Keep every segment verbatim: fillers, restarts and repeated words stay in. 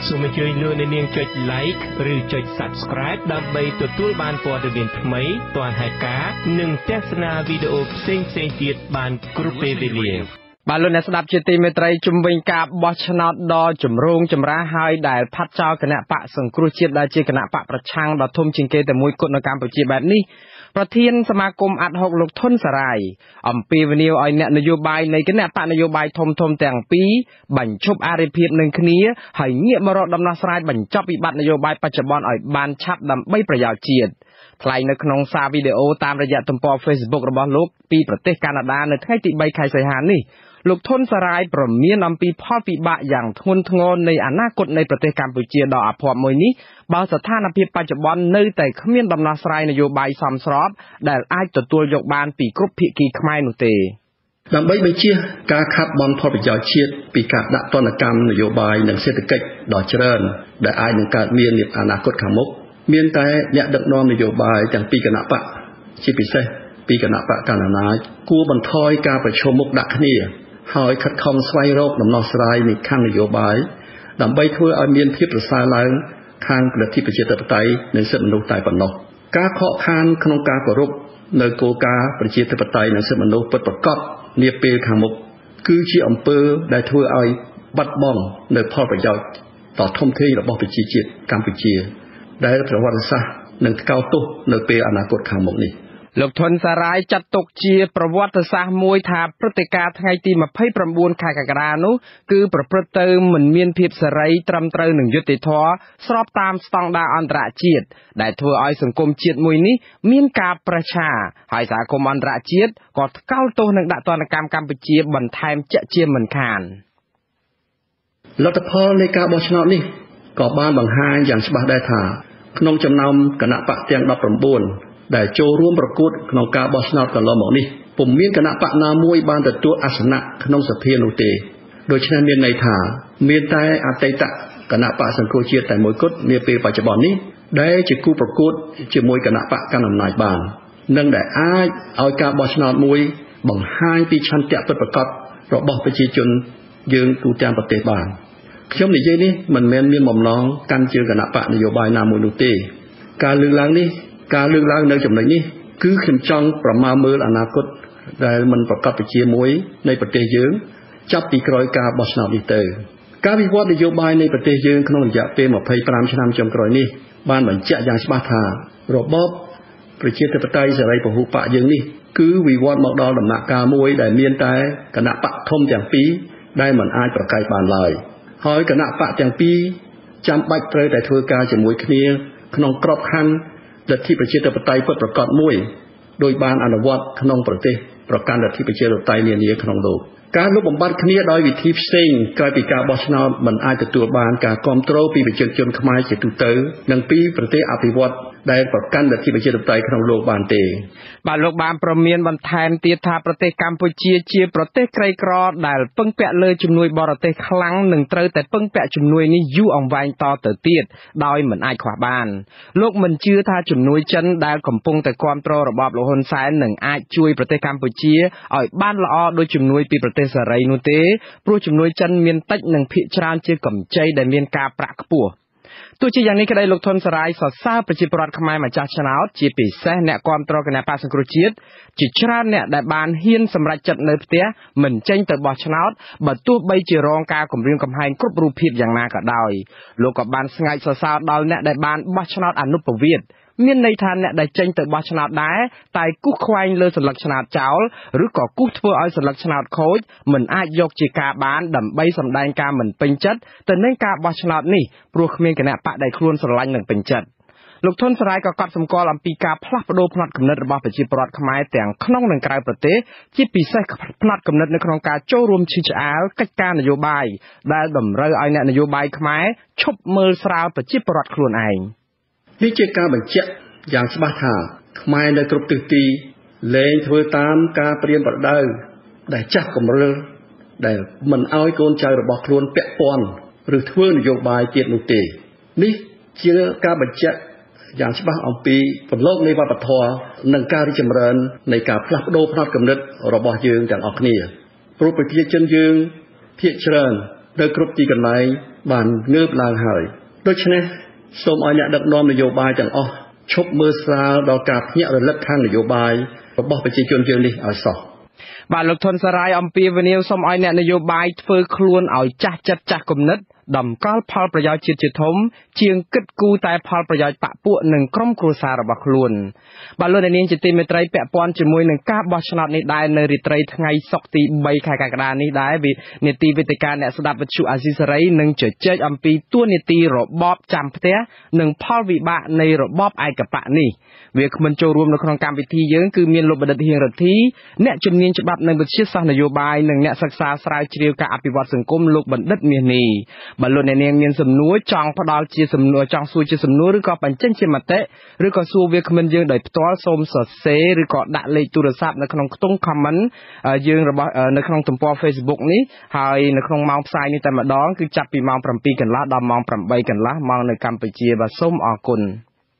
សូមអញ្ជើញលោកអ្នកនាងចុច like ឬចុច subscribe ដើម្បីទទួលបានព័ត៌មានថ្មីទាន់ហេតុការណ៍និងទស្សនាវីដេអូផ្សេងៗទៀតបានគ្រប់ពេលវេលាបាទលោកអ្នកស្ដាប់ជាទីមេត្រីជំវិញការបោះឆ្នោតដ៏ចម្រូងចម្រាសហើយដែលផាត់ចោលគណៈបកសង្គ្រោះជាតិដែលជាគណៈបកប្រឆាំងដ៏ធំជាងគេតែមួយគត់នៅកម្ពុជាបែបនេះប្រធានសមាគមអាត់ហុកលោកធុនសារាយអំពាវនាវឲ្យអ្នកនយោបាយនៃគណៈបកនយោបាយធំធំទាំងពីរបញ្ឈប់អារិភាពនឹងគ្នាហើយងាកមករកដំណោះស្រាយបញ្ចប់វិបត្តិនយោបាយបច្ចុប្បន្នឲ្យបានឆាប់ដើម្បីប្រយោជន៍ជាតិថ្លែងនៅក្នុងសារវីដេអូតាមរយៈទំព័រ Facebook របស់លោកពីប្រទេសកាណាដានៅថ្ងៃទី3ខែសីហានេះលោកធុនសារាយប្រមានអំពីផលពិបាកយ៉ាងធ្ងន់ធ្ងរនៃអនាគតនៃប្រទេសកម្ពុជាដ៏អភ័ព្វមួយនេះបើស្ថានភាពបច្ចុប្បន្ននៅតែគ្មានដំណោះស្រាយនយោបាយសមស្របដែលអាចទទួលយកបានពីគ្រប់ភាគីខ្មែរនោះទេដើម្បីបញ្ជៀសការខាត់បង់ផលប្រយោជន៍ជាតិពីការដាក់ទណ្ឌកម្មនយោបាយនិងសេដ្ឋកិច្ចដ៏ច្រើនដែលអាចនឹងកើតមាននាអនាគតខាងមុខមានតែអ្នកដឹកនាំនយោបាយទាំងពីរគណៈបកជាពិសេសពីគណៈបកកណ្ដាលអំណាចគួរបន្ថយការប្រឈមមុខដាក់គ្នាហើយខិតខំស្វែងរកដំណោះស្រាយនៃខាងនយោបាយដើម្បីធ្វើឲ្យមានភាពប្រសើរឡើងខាងលទ្ធិប្រជាធិបតេយ្យនិងសិទ្ធិមនុស្សតែប៉ុណ្ណោះការខកខានក្នុងការគោរពនៅគោលការណ៍ប្រជាធិបតេយ្យនិងសិទ្ធិមនុស្សពិតប្រាកដនាពេលខាងមុខគឺជាអំពើដែលធ្វើឲ្យបាត់បង់នៅផលប្រយោជន៍ដ៏ធំធេងរបស់ប្រជាជាតិកម្ពុជាដែលប្រវត្តិសាស្ត្រនឹងថ្កោលទោសនៅពេលអនាគតខាងមុខនេះលោកធុនសារាយចាត់ទុកជាប្រវត្តិសាស្ត្រមួយថាព្រឹត្តិការណ៍ថ្ងៃទី29ខែកក្កដានោះគឺប្រព្រឹត្តទៅមិនមានភាពសេរីត្រឹមត្រូវនឹងយុត្តិធម៌ស្របតាមស្តង់ដារអន្តរជាតិដែលធ្វើឲ្យសង្គមជាតិមួយនេះមានការប្រឆាហើយសហគមន៍អន្តរជាតិក៏ថ្កោលទោសនឹងដាក់ទណ្ឌកម្មកម្ពុជាបន្ថែមជាក់ជាមិនខានលទ្ធផលនៃការបោះឆ្នោតនេះក៏បានបង្ហាញយ៉ាងច្បាស់ដែរថាក្នុងចំណោមគណៈបកទាំងដប់ប្រាំបួនដែលចូលរួមប្រកួតក្នុងការបោះឆ្នោតកន្លងមកនេះពុំមានគណៈបកណាមួយបានទទួលអាសនៈក្នុងសភានោះទេដូច្នេះមានន័យថាមានតែអតីតគណៈបកសង្គ្រោះជាតិតែមួយគត់នាពេលបច្ចុប្បន្ននេះដែលជាគូប្រកួតជាមួយគណៈបកកណ្ដាលអំណាចបាននិងដែលអាចឲ្យការបោះឆ្នោតមួយបង្ហាញពីឆន្ទៈពិតប្រាកដរបស់ប្រជាជនយើងទូទាំងប្រទេសបានខ្ញុំនិយាយនេះមិនមែនមានបំណងកាន់ជើងគណៈបកនយោបាយណាមួយនោះទេការលើកឡើងនេះការលើកឡើងនៅចំណុចនេះគឺខ្ញុំចង់ប្រមាណមើលអនាគតដែលមិនប្រកបជាមួយនៃប្រទេសយើងចាប់ពីក្រោយការបោះឆ្នោតនេះទៅការវិវត្តនយោបាយនៃប្រទេសយើងក្នុងរយៈពេល25ឆ្នាំចុងក្រោយនេះបានបញ្ជាក់យ៉ាងច្បាស់ថារបបប្រជាធិបតេយ្យសេរីពហុបកយើងនេះគឺវិវត្តមកដល់ដំណាក់កាលមួយដែលមានតែគណៈបកធំទាំងពីរដែលមិនអាចប្រកែកបានឡើយហើយគណៈបកទាំងពីរចាំបាច់ត្រូវតែធ្វើការជាមួយគ្នាក្នុងក្របខ័ណ្ឌលទ្ធិប្រជាធិបតេយ្យពិតប្រាកដមួយដោយបានអនុវត្តក្នុងប្រទេសប្រកាន់លទ្ធិប្រជាធិបតេយ្យនានាក្នុងលោកការលុបបំបាត់គ្នាដោយវិធីផ្សេងក្រៅពីការបោះឆ្នោតមិនអាចទទួលបានការគ្រប់គ្រងពីប្រជាជនខ្មែរជាទូទៅនិងពីប្រទេសអភិវឌ្ឍន៍ដែលប្រកាន់លទ្ធិប្រជាធិបតេយ្យក្នុងលោកបានទេបាទលោកបានប្រមានបន្ថែមទៀតថាប្រទេសកម្ពុជាជាប្រទេសក្រីក្រដែលពឹងពាក់លើជំនួយបរទេសខ្លាំងនិងត្រូវតែពឹងពាក់ជំនួយនេះយូរអង្វែងតទៅទៀតដោយមិនអាចខ្វះបានលោកមិនជឿថាជំនួយចិនដែលកំពុងតែគ្រប់គ្រងរបបលហ៊ុនសែននឹងអាចជួយប្រទេសកម្ពុជាឲ្យបានល្អដោយជំនួយពីប្រទេសសេរីនោះទេព្រោះជំនួយចិនមានតិចនិងភាគច្រើនជាកម្ចីដែលមានការប្រាក់ខ្ពស់ទោះជាយ៉ាងនេះក្តីលោកធុនសារាយសរសើរប្រជាពលរដ្ឋខ្មែរម្ចាស់ឆ្នោតជាពិសេសអ្នកគាំទ្រគណៈបក្សសង្គ្រោះជាតិជាច្រើនអ្នកដែលបានហ៊ានសម្រេចចិត្តនៅផ្ទះមិនចេញទៅបោះឆ្នោតបើទោះបីជារងការគំរាមកំហែងគ្រប់រូបភាពយ៉ាងណាក៏ដោយលោកក៏បានស្ងើចសរសើរដល់អ្នកដែលបានបោះឆ្នោតអនុប្រវេតមានន័យថាអ្នកដែលចេញទៅបោះឆ្នោតដែរតែគូសខ្វែងលើសន្លឹកឆ្នោតចោលឬក៏គូសធ្វើឲ្យសន្លឹកឆ្នោតខូចមិនអាចយកជាការបានដើម្បីសម្ដែងការមិនពេញចិត្តទៅនឹងការបោះឆ្នោតនេះព្រោះគ្មានគណៈបកដែលខ្លួនស្រឡាញ់និងពេញចិត្តលោកធុនសារាយក៏កត់សម្គាល់អំពីការផ្លាស់ប្ដូរផ្នត់គំនិតរបស់ប្រជាពលរដ្ឋខ្មែរទាំងក្នុងនិងក្រៅប្រទេសជាពិសេសផ្នត់គំនិតនៅក្នុងការចូលរួមឈឺឆ្អាលកិច្ចការនយោបាយដែលតម្រូវឲ្យអ្នកនយោបាយខ្មែរឈប់មើលស្រាលប្រជាពលរដ្ឋខ្លួនឯងនេះជាការបញ្ជាក់យ៉ាងច្បាស់ថាខ្មែរនៅគ្រប់ទិសទីលែងធ្វើតាមការព្រានប្រដៅដែលចាស់កម្រិលដែលមិនឲ្យកូនចៅរបស់ខ្លួនពាក់ព័ន្ធឬធ្វើនយោបាយទៀតនោះទេនេះជាការបញ្ជាក់យ៉ាងច្បាស់អំពីពន្លកនៃវប្បធម៌និងការរីកចម្រើននៃការផ្លាស់ប្ដូរផ្នត់គំនិតរបស់យើងទាំងអស់គ្នាព្រោះប្រជាជនយើងភាគច្រើននៅគ្រប់ទីកន្លែងបានងើបឡើងហើយដូច្នេះសូមឲ្យអ្នកដឹកនាំនយោបាយទាំងអស់ឈប់មើលស្រាលដល់ការភ្ញាក់រលឹកខាងនយោបាយរបស់ប្រជាជនយើងនេះឲ្យសោះបាទលោកធុនសារាយអំពីវនីវសូមឲ្យអ្នកនយោបាយធ្វើខ្លួនឲ្យចាស់ចិត្តចាស់គំនិតដំកល់ផលប្រយោជន៍ជាតិជាធំជាងគិតគូរតែផលប្រយោជន៍បកពួកនិងក្រុមគ្រួសាររបស់ខ្លួនបាទលោកនាងជាទីមេត្រីពាក់ព័ន្ធជាមួយនឹងការបោះឆ្នោតនេះដែរនៅរាត្រីថ្ងៃសុក្រទីបីខែកក្កដានេះដែរនីតិវិទ្យាអ្នកស្ដាប់វិទ្យុអាស៊ីសេរីនឹងជជែកអំពីទួលនីតិរបបចាំផ្ទះនិងផលវិបាកនៃរបបឯកបកនេះវាគ្មិនចូលរួមនៅក្នុងកម្មវិធីយើងគឺមានលោកបណ្ឌិតហៀងរទ្ធីអ្នកជំនាញច្បាប់និងវិទ្យាសាស្ត្រនយោបាយនិងអ្នកសិក្សាស្រាវជ្រាវការអភិវឌ្ឍសង្គមលោកបណ្ឌិតមាសនេះបើលោកអ្នកនាងមានសំណួរចង់ផ្ដល់ជាសំណួរចង់សួរជាសំណួរឬក៏បញ្ចេញជាមតិឬក៏សួរវាគ្មិនយើងដោយផ្ទាល់សូមសរសេរឬក៏ដាក់លេខទូរស័ព្ទនៅក្នុងខ្ទង់ comment យើងរបស់នៅក្នុងទំព័រ Facebook នេះហើយនៅក្នុងម៉ោងផ្សាយនេះតែម្ដងគឺចាប់ពីម៉ោង7កន្លះដល់ម៉ោង8កន្លះម៉ោងនៅកម្ពុជាបាទសូមអរគុណ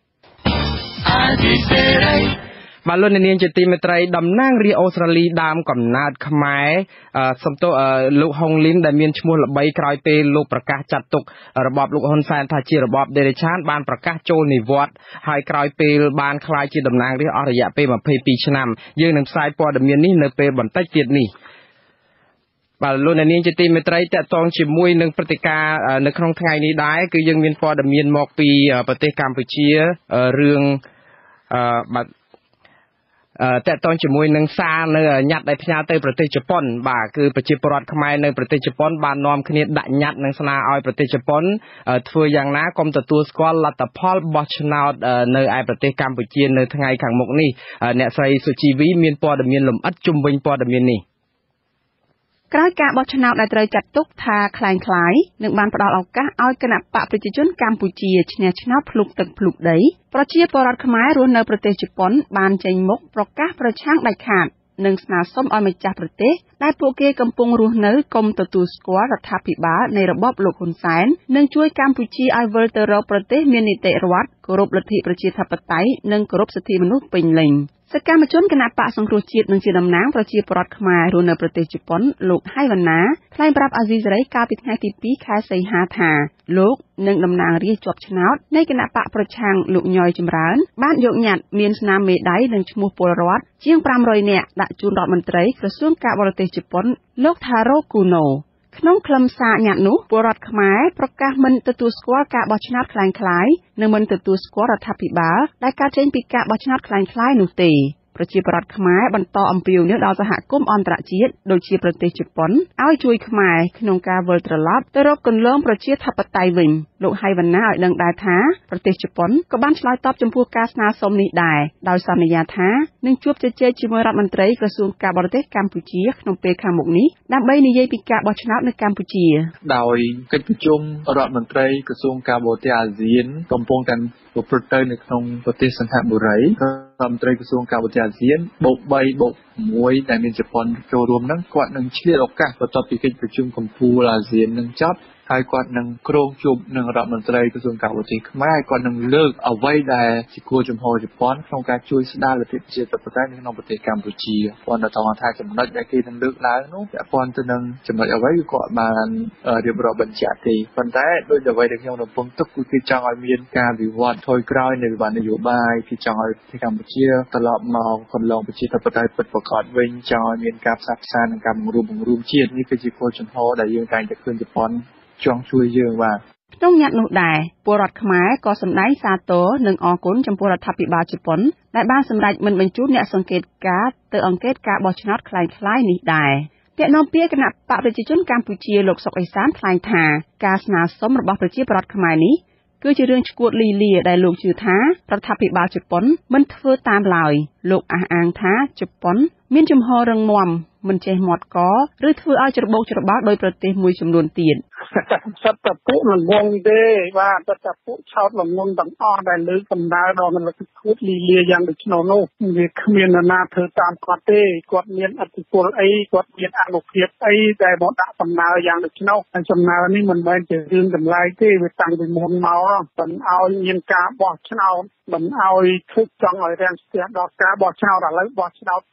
បាទលោកនាងជាទីមេត្រីតំណាងរាស្ត្រអូស្ត្រាលីដើមកំណើតខ្មែរសំទោលោកហុងលីនដែលមានឈ្មោះល្បីក្រោយពេលលោកប្រកាសចាត់ទុករបបលោកហ៊ុនសែនថាជារបបដេរេឆានបានប្រកាសចូលនិវត្តន៍ហើយក្រោយពេលបានក្លាយជាតំណាងរាស្ត្រអស់រយៈពេលម្ភៃពីរឆ្នាំយើងនឹងផ្សាយព័ត៌មាននេះនៅពេលបន្តិចទៀតនេះបាទលោកនាងជាទីមេត្រីតកតងជាមួយនឹងព្រឹត្តិការណ៍នៅក្នុងថ្ងៃនេះដែរគឺយើងមានព័ត៌មានមកពីប្រទេសកម្ពុជារឿងអឺបាទតកតងជាមួយនឹងសារនៅញត្តិដែលផ្ញើទៅប្រទេសជប៉ុនបាទគឺប្រជាពលរដ្ឋខ្មែរនៅប្រទេសជប៉ុនបាននាំគ្នាដាក់ញត្តិនិងស្នើឲ្យប្រទេសជប៉ុនធ្វើយ៉ាងណាកុំទទួលស្គាល់លទ្ធផលបោះឆ្នោតនៅឯប្រទេសកម្ពុជានៅថ្ងៃខាងមុខនេះអ្នកស្រីសុជីវីមានព័ត៌មានលម្អិតជុំវិញព័ត៌មាននេះក្រោយការបោះឆ្នោតដែលត្រូវចាត់ទុកថាคล้ายៗនឹងបានផ្ដល់ឱកាសឲ្យគណៈបកប្រជាជនកម្ពុជាឈ្នះឆ្នោតភ្លុកទឹកភ្លុកដីប្រជាពលរដ្ឋខ្មែររស់នៅប្រទេសជប៉ុនបានចេញមុខប្រកាសប្រឆាំងដាច់ខាតនិងស្នើសុំឲ្យម្ចាស់ប្រទេសដែលពួកគេកំពុងរស់នៅកុំទទួលស្គាល់រដ្ឋាភិបាលនៃរបបលោកហ៊ុនសែននិងជួយកម្ពុជាឲ្យវិលទៅរកប្រទេសមាននីតិរដ្ឋគោរពលទ្ធិប្រជាធិបតេយ្យនិងគោរពសិទ្ធិមនុស្សពេញលេញសកម្មជនគណបកសង្គ្រោះជាតិនិងជាតំណាងប្រជាពលរដ្ឋខ្មែររស់នៅប្រទេសជប៉ុនលោកហៃវ៉ាណាថ្លែងប្រាប់អាស៊ីសេរីកាលពីថ្ងៃទីពីរខែសីហាថាលោកនិងតំណាងរាស្ត្រជាប់ឆ្នោតនៃគណបកប្រឆាំងលោកញយចម្រើនបានយកញត្តិមានស្នាមមេដៃនិងឈ្មោះពលរដ្ឋជាង500នាក់ដាក់ជូនរដ្ឋមន្ត្រីក្រសួងការបរទេសជប៉ុនលោកថារ៉ូគូណូក្នុងខ្លឹមសារញត្តិនោះពលរដ្ឋខ្មែរប្រកាសមិនទទួលស្គាល់ការបោះឆ្នោតคล้ายៗនិងមិនទទួលស្គាល់រដ្ឋាភិបាលដែលកើតចេញពីការបោះឆ្នោតคล้ายៗនោះទេប្រជាពលរដ្ឋខ្មែរបន្តអំពាវនាវដល់សហគមន៍អន្តរជាតិដូចជាប្រទេសជប៉ុនឲ្យជួយខ្មែរក្នុងការវិលត្រឡប់ទៅរកគន្លងប្រជាធិបតេយ្យវិញលោកហៃវ៉ាណាឲ្យដឹងដែរថាប្រទេសជប៉ុនក៏បានឆ្លើយតបចំពោះការស្នើសុំនេះដែរដោយសន្យាថានឹងជួបជជែកជាមួយរដ្ឋមន្ត្រីក្រសួងការបរទេសកម្ពុជាក្នុងពេលខាងមុខនេះដើម្បីនិយាយពីការបោះឆ្នោតនៅកម្ពុជាដោយកិច្ចប្រជុំរដ្ឋមន្ត្រីក្រសួងការបរទេសអាស៊ានកំពុងតែប្រព្រឹត្តទៅនៅក្នុងប្រទេសសិង្ហបុរីរដ្ឋមន្ត្រីក្រសួងការបរទេសអាស៊ានបូកបីបូកមួយដែលមានជប៉ុនចូលរួមហ្នឹងគាត់នឹងឆ្លៀតឱកាសបន្ទាប់ពីកិច្ចប្រជុំកំពូលអាស៊ាននឹងចប់ហើយគាត់នឹងគ្រងជួបនឹងរដ្ឋមន្ត្រីក្រសួងការបរទេសខ្មែរគាត់នឹងលើកអ្វីដែលជាគោលចំហជប៉ុនក្នុងការជួយស្ដារលទ្ធិប្រជាធិបតេយ្យនៅក្នុងប្រទេសកម្ពុជាគាត់នៅត្រង់ថាចំណុចដែលគេនឹងលើកឡើងនោះពាក់ព័ន្ធទៅនឹងចំណុចអ្វីគឺគាត់បានរៀបរាប់បញ្ជាក់ទេប៉ុន្តែដោយអ្វីដែលខ្ញុំរំពឹងទុកគឺគេចង់ឲ្យមានការវិវត្តថយក្រោយនៃវិបត្តិនយោបាយគេចង់ឲ្យប្រទេសកម្ពុជាត្រឡប់មកកន្លងប្រជាធិបតេយ្យពិតប្រាកដវិញចង់ឲ្យមានការផ្សះផ្សានិងការបង្រួបបង្រួមជាតិនេះគឺជាគោលចំហដែលយើងតែងតែឃើញជប៉ុនចង់ជួយយើងបាទក្នុងញត្តិនោះដែរពលរដ្ឋខ្មែរក៏សម្ដែងសាទរនិងអរគុណចំពោះរដ្ឋាភិបាលជប៉ុនដែលបានសម្រេចមិនបញ្ជូនអ្នកសង្កេតការណ៍ទៅអង្កេតការបោះឆ្នោតคล้ายៗនេះដែរអ្នកនាំពាក្យគណៈបកប្រជាជនកម្ពុជាលោកសុកអេសានថ្លែងថាការស្នើសុំរបស់ប្រជាពលរដ្ឋខ្មែរនេះគឺជារឿងឈួតលីលាដែលលោកជឿថារដ្ឋាភិបាលជប៉ុនមិនធ្វើតាមឡើយលោកអះអាងថាជប៉ុនមានជំហររឹងមាំមិនចេះមាត់កឬធ្វើឲ្យច្របូកច្របល់ដោយប្រទេសមួយចំនួនទៀតសិតតែពួកល្ងងទេបាទសិតតែពួកឆោតល្ងងទាំងអស់ដែលលើកកម្ដៅដល់មិនលឈួតលីលាយ៉ាងដូចនោះនោះវាគ្មាននរណាធ្វើតាមគាត់ទេគាត់មានអធិពលអីគាត់មានអនុភាពអីដែលមកដាក់សំណើយ៉ាងដូចនោះហើយសំណើនេះមិនមែនជារឿងតម្លៃទេវាតាំងពីមុនមកមិនឲ្យមានការបោះឆ្នោតមិនឲ្យធ្វើចង់ឲ្យរាំងស្ទះដល់ការបោះឆ្នោតឥឡូវបោះឆ្នោតគេកំ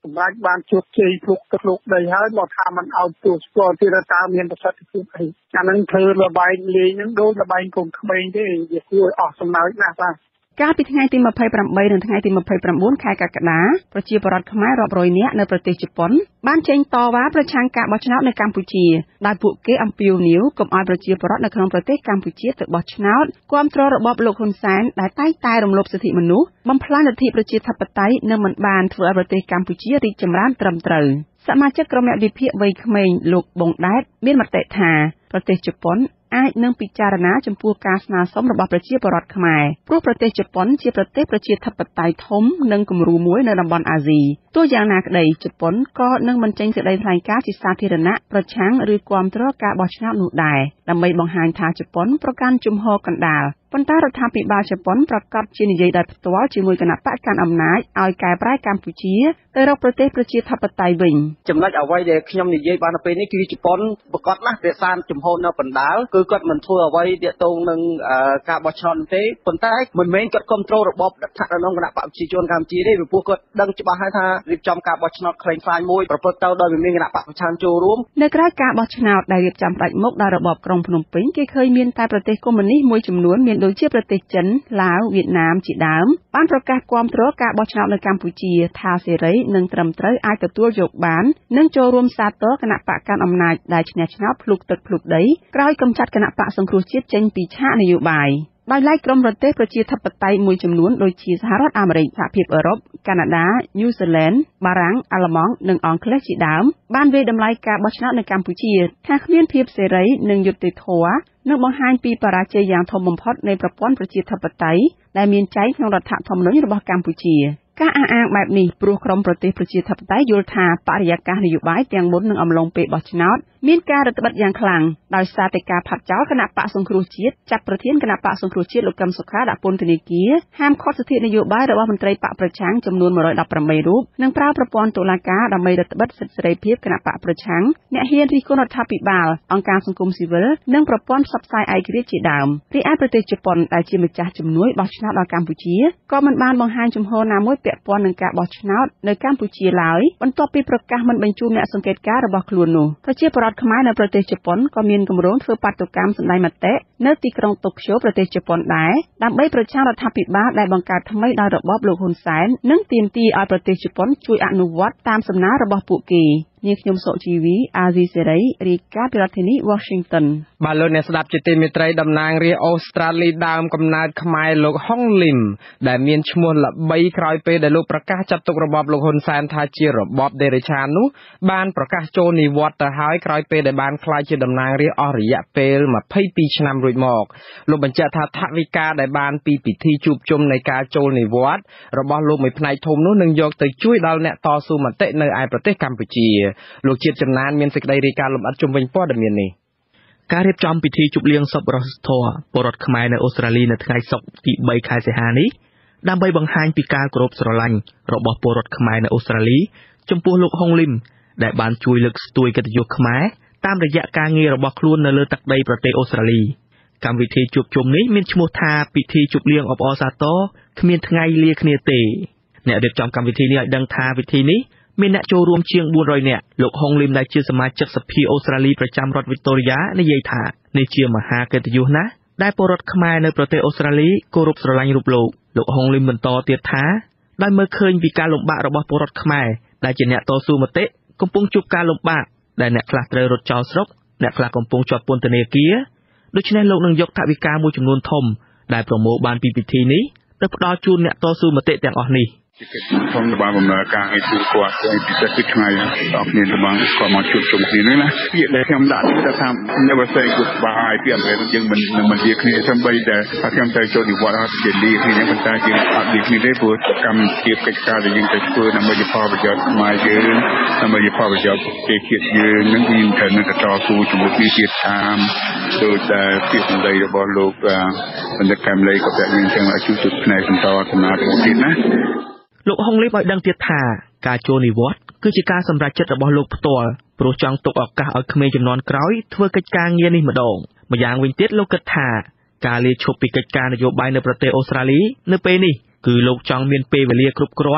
សម្រាប់បានជួបជ័យភ្លុកទឹកភ្លុកដីហើយមកថាมันឲ្យទូស្គាល់ទីតើមានប្រសិទ្ធភាពអីអានឹងធ្វើលបែងលេងនឹងដូចលបែងកូនក្មេងទេវាគួរឲ្យអស់សំណើចណាស់បាទកាលពីថ្ងៃទីยี่สิบแปดនិងថ្ងៃទីยี่สิบเก้าខែកក្កដាប្រជាពលរដ្ឋខ្មែររាប់រយនាក់នៅប្រទេសជប៉ុនបានចេញតវ៉ាប្រឆាំងការបោះឆ្នោតនៅកម្ពុជាដោយពួកគេអំពាវនាវកុំឲ្យប្រជាពលរដ្ឋនៅក្នុងប្រទេសកម្ពុជាទៅបោះឆ្នោតគាំទ្ររបបលោកហ៊ុនសែនដែលតែងតែរំលោភសិទ្ធិមនុស្សបំផ្លាញលទ្ធិប្រជាធិបតេយ្យនិងមិនបានធ្វើឲ្យប្រទេសកម្ពុជារីកចម្រើនត្រឹមត្រូវសមាជិកក្រុមអ្នកវិភាគវ័យក្មេងលោកបងដែតមានមតិថាប្រទេសជប៉ុនអាចនឹងពិចារណាចំពោះការស្នើសុំរបស់ប្រជាពលរដ្ឋខ្មែរព្រោះប្រទេសជប៉ុនជាប្រទេសប្រជាធិបតេយ្យធំនិងគំរូមួយនៅតំបន់អាស៊ីទោះយ៉ាងណាក្តីជប៉ុនក៏នឹងមិនចេញសេចក្តីថ្លែងការណ៍ជាសាធារណៈប្រឆាំងឬគាំទ្រការបោះឆ្នោតនោះដែរដើម្បីបង្ហាញថាជប៉ុនប្រកាន់ជំហរកណ្ដាលប៉ុន្តែរដ្ឋាភិបាលជប៉ុនប្រកាសជានិយាយដោយផ្ទាល់ជាមួយគណៈបកកាន់អំណាចឲ្យកែប្រែកម្ពុជាទៅរកប្រទេសប្រជាធិបតេយ្យវិញចំណុចអ្វីដែលខ្ញុំនិយាយបាននៅពេលនេះគឺជប៉ុនប្រកាសណាស់រក្សាជំហរនៅកណ្ដាលគឺគាត់មិនធ្វើអ្វីទាក់ទងនឹងការបោះឆ្នោតទេប៉ុន្តែមិនមែនគាត់គ្រប់គ្រងរបបរដ្ឋាភិបាលគណៈបកប្រជាជនកម្ពុជាទេព្រោះគាត់ដឹងច្បាស់ហើយថារៀបចំការបោះឆ្នោតក្លែងក្លាយមួយប្រព្រឹត្តទៅដោយមានគណៈបកប្រឆាំងចូលរួមនៅក្រៅការបោះឆ្នោតដែលរៀបចំផ្ដាច់មុខដោយរបបក្រុងភ្នំពេញគេឃើញមានតែប្រទេសកុម្មុយនីសមួយចំនួនមានដូចជាប្រទេសចិនឡាវវៀតណាមជាដើមបានប្រកាសគាំទ្រការបោះឆ្នោតនៅកម្ពុជាថាសេរីនិងត្រឹមត្រូវអាចទទួលយកបាននិងចូលរួមសាទរគណៈបកកាន់អំណាចដែលឈ្នះឆ្នោតភ្លុកទឹកភ្លុកដីក្រោយកំចាត់គណៈបកសង្គ្រោះជាតិចេញពីឆាកនយោបាយដោយឡែកក្រុមប្រទេសប្រជាធិបតេយ្យមួយចំនួនដូចជាសហរដ្ឋអាមេរិកសហភាពអឺរ៉ុបកាណាដាញូហ្សេឡង់បារាំងអាល្លឺម៉ង់និងអង់គ្លេសជាដើមបានវាយតម្លៃការបោះឆ្នោតនៅកម្ពុជាថាគ្មានភាពសេរីនិងយុត្តិធម៌និងបង្ហាញពីបរាជ័យយ៉ាងធំបំផុតនៃប្រព័ន្ធប្រជាធិបតេយ្យដែលមានចែងក្នុងរដ្ឋធម្មនុញ្ញរបស់កម្ពុជាការអះអាងបែបនេះព្រោះក្រុមប្រទេសប្រជាធិបតេយ្យយល់ថាបរិយាកាសនយោបាយទាំងមុននិងអំឡុងពេលបោះឆ្នោតមានការរឹតបន្តឹងយ៉ាងខ្លាំងដោយសារតែការផាត់ចោលគណៈបកសង្គ្រោះជាតិចាប់ប្រធានគណៈបកសង្គ្រោះជាតិលោកកឹមសុខាដាក់ពន្ធនាគារហាមឃាត់សិទ្ធិនយោបាយរបស់មន្ត្រីបកប្រឆាំងចំនួនmột trăm mười támរូបនិងប្រើប្រព័ន្ធតុលាការដើម្បីរឹតបន្តឹងសិទ្ធិសេរីភាពគណៈបកប្រឆាំងអ្នកហ៊ានរិះគន់រដ្ឋាភិបាលអង្គការសង្គមស៊ីវិលនិងប្រព័ន្ធផ្សព្វផ្សាយឯករាជ្យជាដើមរីឯប្រទេសជប៉ុនដែលជាម្ចាស់ជំនួយបោះឆ្នោតដល់កម្ពុជាក៏មិនបានបង្ហាញជំហរណាមួយពាក់ព័ន្ធនឹងការបោះឆ្នោតនៅកម្ពុជាឡើយបន្ទាប់ពីប្រកាសមិនបញ្ជូនអ្នកសង្កេតការណ៍របស់ខ្លួននោះប្រជាពលរដ្ឋខ្មែរនៅប្រទេសជប៉ុនក៏មានគម្រោងធ្វើបាតុកម្មសម្ដែងមតិនៅទីក្រុងតូក្យូប្រទេសជប៉ុនដែរដើម្បីប្រឆាំងរដ្ឋាភិបាលដែលបង្កើតថ្មីដោយរបបលោកហ៊ុនសែននិងទាមទារឲ្យប្រទេសជប៉ុនជួយអនុវត្តតាមសំណើរបស់ពួកគេនាងខ្ញុំសុជីវីអាស៊ីសេរីរាយការណ៍ពីរដ្ឋធានី Washington បាទលោកអ្នកស្ដាប់ជាទីមេត្រីតំណាងរាស្ត្រអូស្ត្រាលីដើមកំណើតខ្មែរលោកហុងលីមដែលមានឈ្មោះល្បីក្រោយពេលដែលលោកប្រកាសចាត់ទុករបបលោកហ៊ុនសែនថាជារបបដេរេឆាននោះបានប្រកាសចូលនិវត្តន៍ទៅហើយក្រោយពេលដែលបានក្លាយជាតំណាងរាស្ត្រអស់រយៈពេលยี่สิบสองឆ្នាំរួចមកលោកបញ្ជាក់ថាថវិកាដែលបានពីពិធីជួបជុំនៃការចូលនិវត្តន៍របស់លោកមួយផ្នែកធំនោះនឹងយកទៅជួយដល់អ្នកតស៊ូមតិនៅឯប្រទេសកម្ពុជាលោកជាតិចំណានមានសេចក្តីរាយការណ៍លម្អិតជុំវិញព័ត៌មាននេះការរៀបចំពិធីជប់លៀងសពរសធរពលរដ្ឋខ្មែរនៅអូស្ត្រាលីនៅថ្ងៃសុក្រទីបីខែសីហានេះដើម្បីបង្ហាញពីការគោរពស្រឡាញ់របស់ពលរដ្ឋខ្មែរនៅអូស្ត្រាលីចំពោះលោកហុងលីមដែលបានជួយលើកស្ទួយកិត្តិយសខ្មែរតាមរយៈការងាររបស់ខ្លួននៅលើទឹកដីប្រទេសអូស្ត្រាលីកម្មវិធីជួបជុំនេះមានឈ្មោះថាពិធីជប់លៀងអបអរសាទរគ្មានថ្ងៃលាគ្នាទេអ្នករៀបចំកម្មវិធីនេះឲ្យដឹងថាពិធីនេះមានអ្នកចូលរួមជាងbốn trămនាក់លោកហុងលីមដែលជាសមាជិកសភាអូស្ត្រាលីប្រចាំរដ្ឋវីកតូរីយ៉ានិយាយថានេះជាមហាកិត្តិយសណាស់ដែលពលរដ្ឋខ្មែរនៅប្រទេសអូស្ត្រាលីគោរពស្រឡាញ់រូបលោកលោកហុងលីមបន្តទៀតថាដោយមើលឃើញពីការលំបាករបស់ពលរដ្ឋខ្មែរដែលជាអ្នកតស៊ូមតិកំពុងជួបការលំបាកដែលអ្នកខ្លះត្រូវរត់ចោលស្រុកអ្នកខ្លះកំពុងជាប់ពន្ធនាគារដូច្នេះលោកនឹងយកថវិកាមួយចំនួនធំដែលប្រមូលបានពីពិធីនេះទៅផ្ដល់ជូនអ្នកតស៊ូមតិទាំងអស់នេះខ្ញុំបានបំរើការងារទូគាត់ហើយពិសេសគឺថ្ងៃដល់គ្នារបស់គាត់មកជួបជុំគ្នានេះណាពាក្យដែលខ្ញុំដាក់គឺថា never say goodbye ពីអមេរិកយើងមិនមិនលាគ្នាសូម្បីតែខ្ញុំទៅចូលនិវត្តន៍ហើយជាលាគ្នាប៉ុន្តែយើងអត់លាគ្នាទេព្រោះកម្មវិធីកិច្ចការដែលយើងទៅធ្វើដើម្បីជាផលប្រយោជន៍ខ្មែរយើងដើម្បីជាផលប្រយោជន៍ប្រទេសជាតិយើងនឹងយើងត្រូវនឹងតស៊ូជាមួយគ្នាទៀតតាមដោយតែពាក្យសម្ដីរបស់លោកបណ្ឌិតកែមលីក៏ប្រាប់យើងចឹងឲ្យជួយទស្សនាបន្តដំណើរទៅទៀតណាលោកហុងលីមឲ្យដឹងទៀតថាការចូលនិវត្តន៍គឺជាការសម្រេចចិត្តរបស់លោកផ្ទាល់ព្រោះចង់ទុកឱកាសឲ្យក្មេងជំនាន់ក្រោយធ្វើកិច្ចការងារនេះម្ដងម្យ៉ាងវិញទៀតលោកគិតថាការលាឈប់ពីកិច្ចការនយោបាយនៅប្រទេសអូស្ត្រាលីនៅពេលនេះគឺលោកចង់មានពេលវេលាគ្រប់គ្រាន់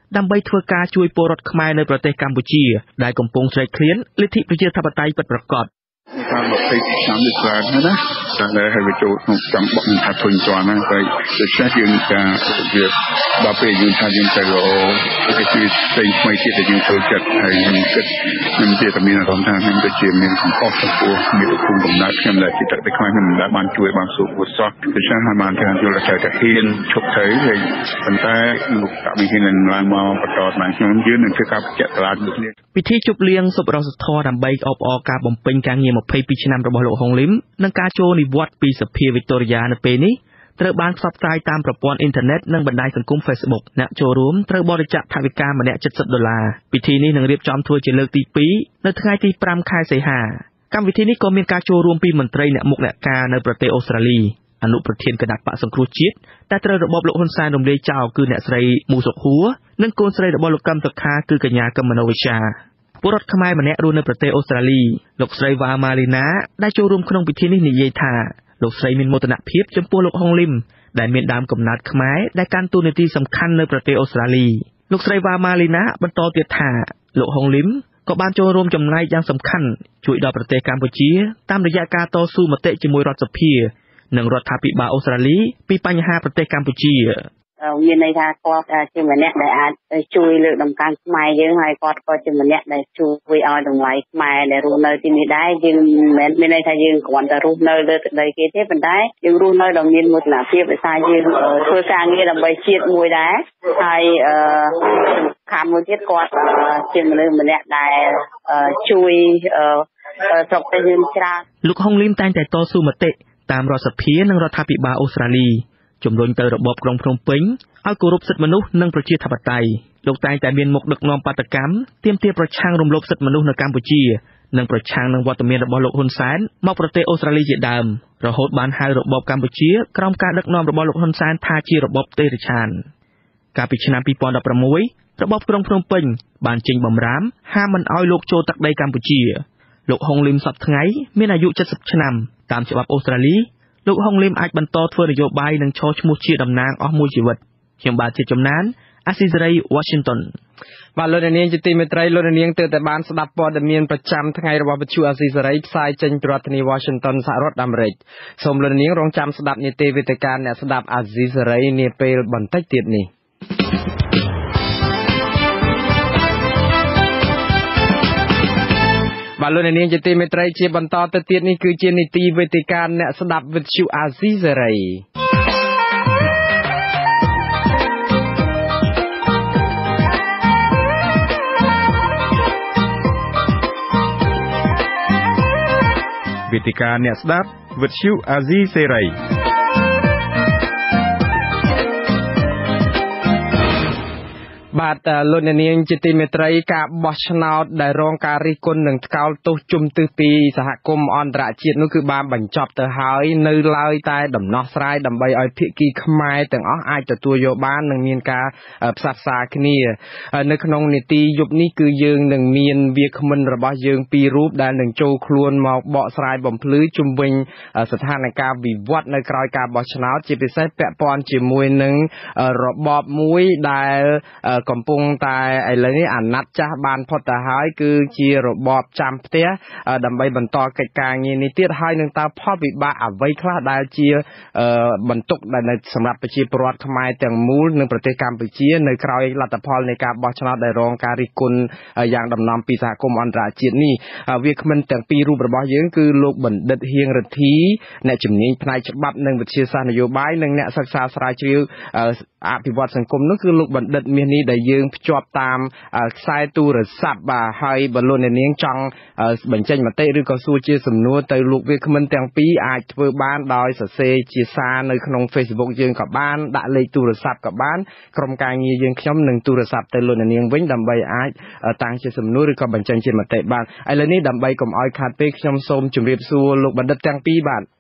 ដើម្បីធ្វើការជួយពលរដ្ឋខ្មែរនៅប្រទេសកម្ពុជាដែលកំពុងស្រេកឃ្លានលទ្ធិប្រជាធិបតេយ្យពិតប្រាកដតាមប្រភេទឆ្នាំនេះស្រាលណាស់តែហើយវាចូលក្នុងចំបក់នឹងថាធុញជាន់ហ្នឹងហើយដូច្នេះយើងការវាដល់ពេលយើងថាយើងទៅរកជាផ្សេងថ្មីទៀតដែលយើងចូលចិត្តហើយខ្ញុំគិតខ្ញុំជាតែមានអារម្មណ៍ថាខ្ញុំទៅជាមានកំហុសចំពោះមាតុភូមិកំណើតខ្ញុំដែលជាទឹកដីខ្មែរខ្ញុំមិនដែលបានជួយបានសុខវសោះដូច្នេះហើយបានថាយល់ថាតែហ៊ានឈប់ទៅហើយប៉ុន្តែលោកតាវិធាននឹងឡើងមកបន្តតាមខ្ញុំយើងនឹងធ្វើការបញ្ជាក់តឡាដូចនេះពិធីជប់លៀងសប្បុរសធម៌ដើម្បីអបអរការបំពេញការងារម្ភៃពីរឆ្នាំរបស់លោកហុងលឹមនិងការចូលនិវត្តន៍ពីសភាវីកតូរីយ៉ានៅពេលនេះត្រូវបានផ្សព្វផ្សាយតាមប្រព័ន្ធអ៊ីនធឺណិតនិងបណ្ដាញសង្គម Facebook អ្នកចូលរួមត្រូវបរិច្ចាគថវិកាម្នាក់ 70 ដុល្លារពិធីនេះនឹងរៀបចំធ្វើជាលើកទី 2 នៅថ្ងៃទី 5 ខែសីហាកម្មវិធីនេះក៏មានការចូលរួមពីមន្ត្រីអ្នកមុខអ្នកការនៅប្រទេសអូស្ត្រាលីអនុប្រធានគណៈបកសង្គ្រោះជាតិតែត្រូវរបបលោកហ៊ុនសែនរំលាយចោលគឺអ្នកស្រីមូសុកហួរនិងកូនស្រីរបស់លោកកឹមសុខាគឺកញ្ញាកឹមមនោវិជ្ជាពលរដ្ឋខ្មែរម្នាក់រស់នៅប្រទេសអូស្ត្រាលីលោកស្រីវ៉ាម៉ាលីណាដែលចូលរួមក្នុងពិធីនេះនិយាយថាលោកស្រីមានមោទនភាពចំពោះលោកហុងលឹមដែលមានដើមកំណើតខ្មែរដែលកាន់តួនាទីសំខាន់នៅប្រទេសអូស្ត្រាលីលោកស្រីវ៉ាម៉ាលីណាបន្តទៀតថាលោកហុងលឹមក៏បានចូលរួមចំណែកយ៉ាងសំខាន់ជួយដល់ប្រទេសកម្ពុជាតាមរយៈការតស៊ូមតិជាមួយរដ្ឋសភានិងរដ្ឋាភិបាលអូស្ត្រាលីពីបញ្ហាប្រទេសកម្ពុជាមានន័យថាគាត់ជាម្នាក់ដែលអាចជួយលើកតម្កើងខ្មែរយើងហើយគាត់ក៏ជាម្នាក់ដែលជួយឲ្យតម្លៃខ្មែរដែលរស់នៅទីនេះដែរយើងមិនមែនមានន័យថាយើងគ្រាន់តែរស់នៅលើទឹកដីគេទេប៉ុន្តែយើងរស់នៅដោយមានមោទនភាពដោយសារយើងធ្វើការងារដើម្បីជាតិមួយដែរហើយខាងមួយទៀតគាត់ជាមនុស្សម្នាក់ដែលជួយស្រុកតែយើងច្រើនលោកហុងលឹមតែងតែតស៊ូមតិតាមរដ្ឋសភានិងរដ្ឋាភិបាលអូស្ត្រាលីជំរុញទៅរបបក្រុងភ្នំពេញឲ្យគោរពសិទ្ធិមនុស្សនិងប្រជាធិបតេយ្យលោកតែងតែមានមុខដឹកនាំបាតកម្មទាមទារប្រឆាំងរំលោភសិទ្ធិមនុស្សនៅកម្ពុជានិងប្រឆាំងនឹងវត្តមានរបស់លោកហ៊ុនសែនមកប្រទេសអូស្ត្រាលីជាដើមរហូតបានហៅរបបកម្ពុជាក្រោមការដឹកនាំរបស់លោកហ៊ុនសែនថាជារបបទេរឆានកាលពីឆ្នាំ ពីរពាន់ដប់ប្រាំមួយ របបក្រុងភ្នំពេញបានចេញបម្រាមហាមមិនឲ្យលោកចូលទឹកដីកម្ពុជាលោកហុងលឹមសប្តាហ៍ថ្ងៃមានអាយុ เจ็ดสิบ ឆ្នាំតាមច្បាប់អូស្ត្រាលីលោកហុងលឹមអាចបន្តធ្វើនយោបាយនិងឈរឈ្មោះជាតំណាងអស់មួយជីវិតខ្ញុំបាទជាចំណានអាស៊ីសេរី Washington បាទលោកនាងជាទីមេត្រីលោកនាងទើបតែបានស្ដាប់ព័ត៌មានប្រចាំថ្ងៃរបស់វិទ្យុអាស៊ីសេរីផ្សាយចេញពីរដ្ឋធានី Washington សហរដ្ឋអាមេរិកសូមលោកនាងរងចាំស្ដាប់នីតិវិទ្យាអ្នកស្ដាប់អាស៊ីសេរីនាពេលបន្តិចទៀតនេះបាទលោកនាងជាទីមេត្រីជាបន្តទៅទៀតនេះគឺជានីតិវេទិកាអ្នកស្ដាប់វិទ្យុអាស៊ីសេរីវេទិកាអ្នកស្ដាប់វិទ្យុអាស៊ីសេរីបាទលោកអ្នកនាងជាទីមេត្រីការបោះឆ្នោតដែលរងការរិះគន់និងថ្កោលទោសជុំទិសពីសហគមន៍អន្តរជាតិនោះគឺបានបញ្ចប់ទៅហើយនៅឡើយតែដំណោះស្រាយដើម្បីឲ្យភាគីខ្មែរទាំងអស់អាចទទួលយកបាននិងមានការផ្សះផ្សាគ្នានៅក្នុងនីតិយប់នេះគឺយើងនឹងមានវាគ្មិនរបស់យើងពីររូបដែលនឹងចូលខ្លួនមកបកស្រាយបំភ្លឺជុំវិញស្ថានភាពវិវត្តនៅក្រៅការបោះឆ្នោតជាពិសេសពាក់ព័ន្ធជាមួយនឹងរបបមួយដែលកំពុងតែឥឡូវនេះអាណត្តិចាស់បានផុតទៅហើយគឺជារបបចាំផ្ទះដើម្បីបន្តកិច្ចការងារនេះទៀតហើយនឹងតើផលវិបាកអ្វីខ្លះដែលជាបន្ទុកដែលសម្រាប់ប្រជាពលរដ្ឋខ្មែរទាំងមូលនិងប្រទេសកម្ពុជានៅក្រៅលទ្ធផលនៃការបោះឆ្នោតដែលរងការរិះគន់យ៉ាងដំណំពីសហគមន៍អន្តរជាតិនេះវាគ្មិនទាំងពីររូបរបស់យើងគឺលោកបណ្ឌិតហៀងរិទ្ធីអ្នកជំនាញផ្នែកច្បាប់និងវិទ្យាសាស្ត្រនយោបាយនិងអ្នកសិក្សាស្រាវជ្រាវអភិវឌ្ឍសង្គមនោះគឺលោកបណ្ឌិតមាសនេះដែលយើងភ្ជាប់តាមខ្សែទូរស័ព្ទបាទហើយបើលោកអ្នកនាងចង់បញ្ចេញមតិឬក៏សួរជាសំណួរទៅលោកវាគ្មិនទាំងពីរអាចធ្វើបានដោយសរសេរជាសារនៅក្នុង Facebook យើងក៏បានដាក់លេខទូរស័ព្ទក៏បានក្រុមការងារយើងខ្ញុំនឹងទូរស័ព្ទទៅលោកអ្នកនាងវិញដើម្បីអាចតាំងជាសំណួរឬក៏បញ្ចេញជាមតិបានឥឡូវនេះដើម្បីកុំឲ្យខាតពេលខ្ញុំសូមជម្រាបសួរលោកបណ្ឌិតទាំងពីរបាទ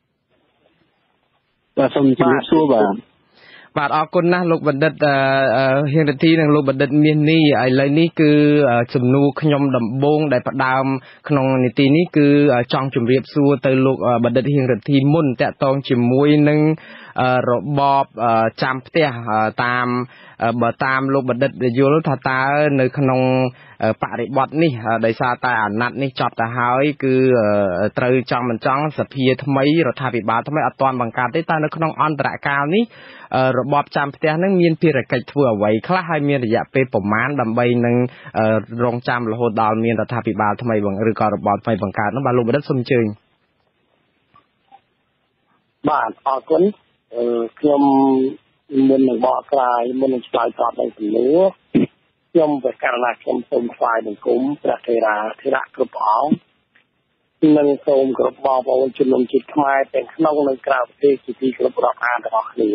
បាទសូមជម្រាបសួរបាទបាទអរគុណណាស់លោកបណ្ឌិតហៀងរិទ្ធីនិងលោកបណ្ឌិតមាសនេះឥឡូវនេះគឺសំណួរខ្ញុំដំបូងដែលផ្ដើមក្នុងនីតិនេះគឺចង់ជម្រាបសួរទៅលោកបណ្ឌិតហៀងរិទ្ធីមុនតាក់ទងជាមួយនឹងរបបចាំផ្ទះតាមបើតាមលោកបណ្ឌិតយល់ថាតើនៅក្នុងបរិបទនេះដោយសារតែអាណត្តិនេះចប់ទៅហើយគឺត្រូវចង់មិនចង់សភាថ្មីរដ្ឋាភិបាលថ្មីអត់ទាន់បង្កើតទេតែនៅក្នុងអន្តរកាលនេះរបបចាំផ្ទះនឹងមានភារកិច្ចធ្វើអ្វីខ្លះហើយមានរយៈពេលប្រមាណដើម្បីនឹងរងចាំរហូតដល់មានរដ្ឋាភិបាលថ្មីឬក៏របបថ្មីបង្កើតនោះបាទលោកបណ្ឌិតសូមអញ្ជើញបាទអរគុណខ្ញុំមុននឹងបកស្រាយមុននឹងឆ្លើយតបនឹងសំណួរខ្ញុំប្រកាសថាខ្ញុំសូមថ្លែងបង្គំព្រះថេរាធិរៈគ្រប់ព្រះអង្គនិងសូមគោរពបងប្អូនជំនុំជាតិខ្មែរទាំងក្នុងនិងក្រៅប្រទេសជាទីគោរពរាប់អានរបស់គ្នា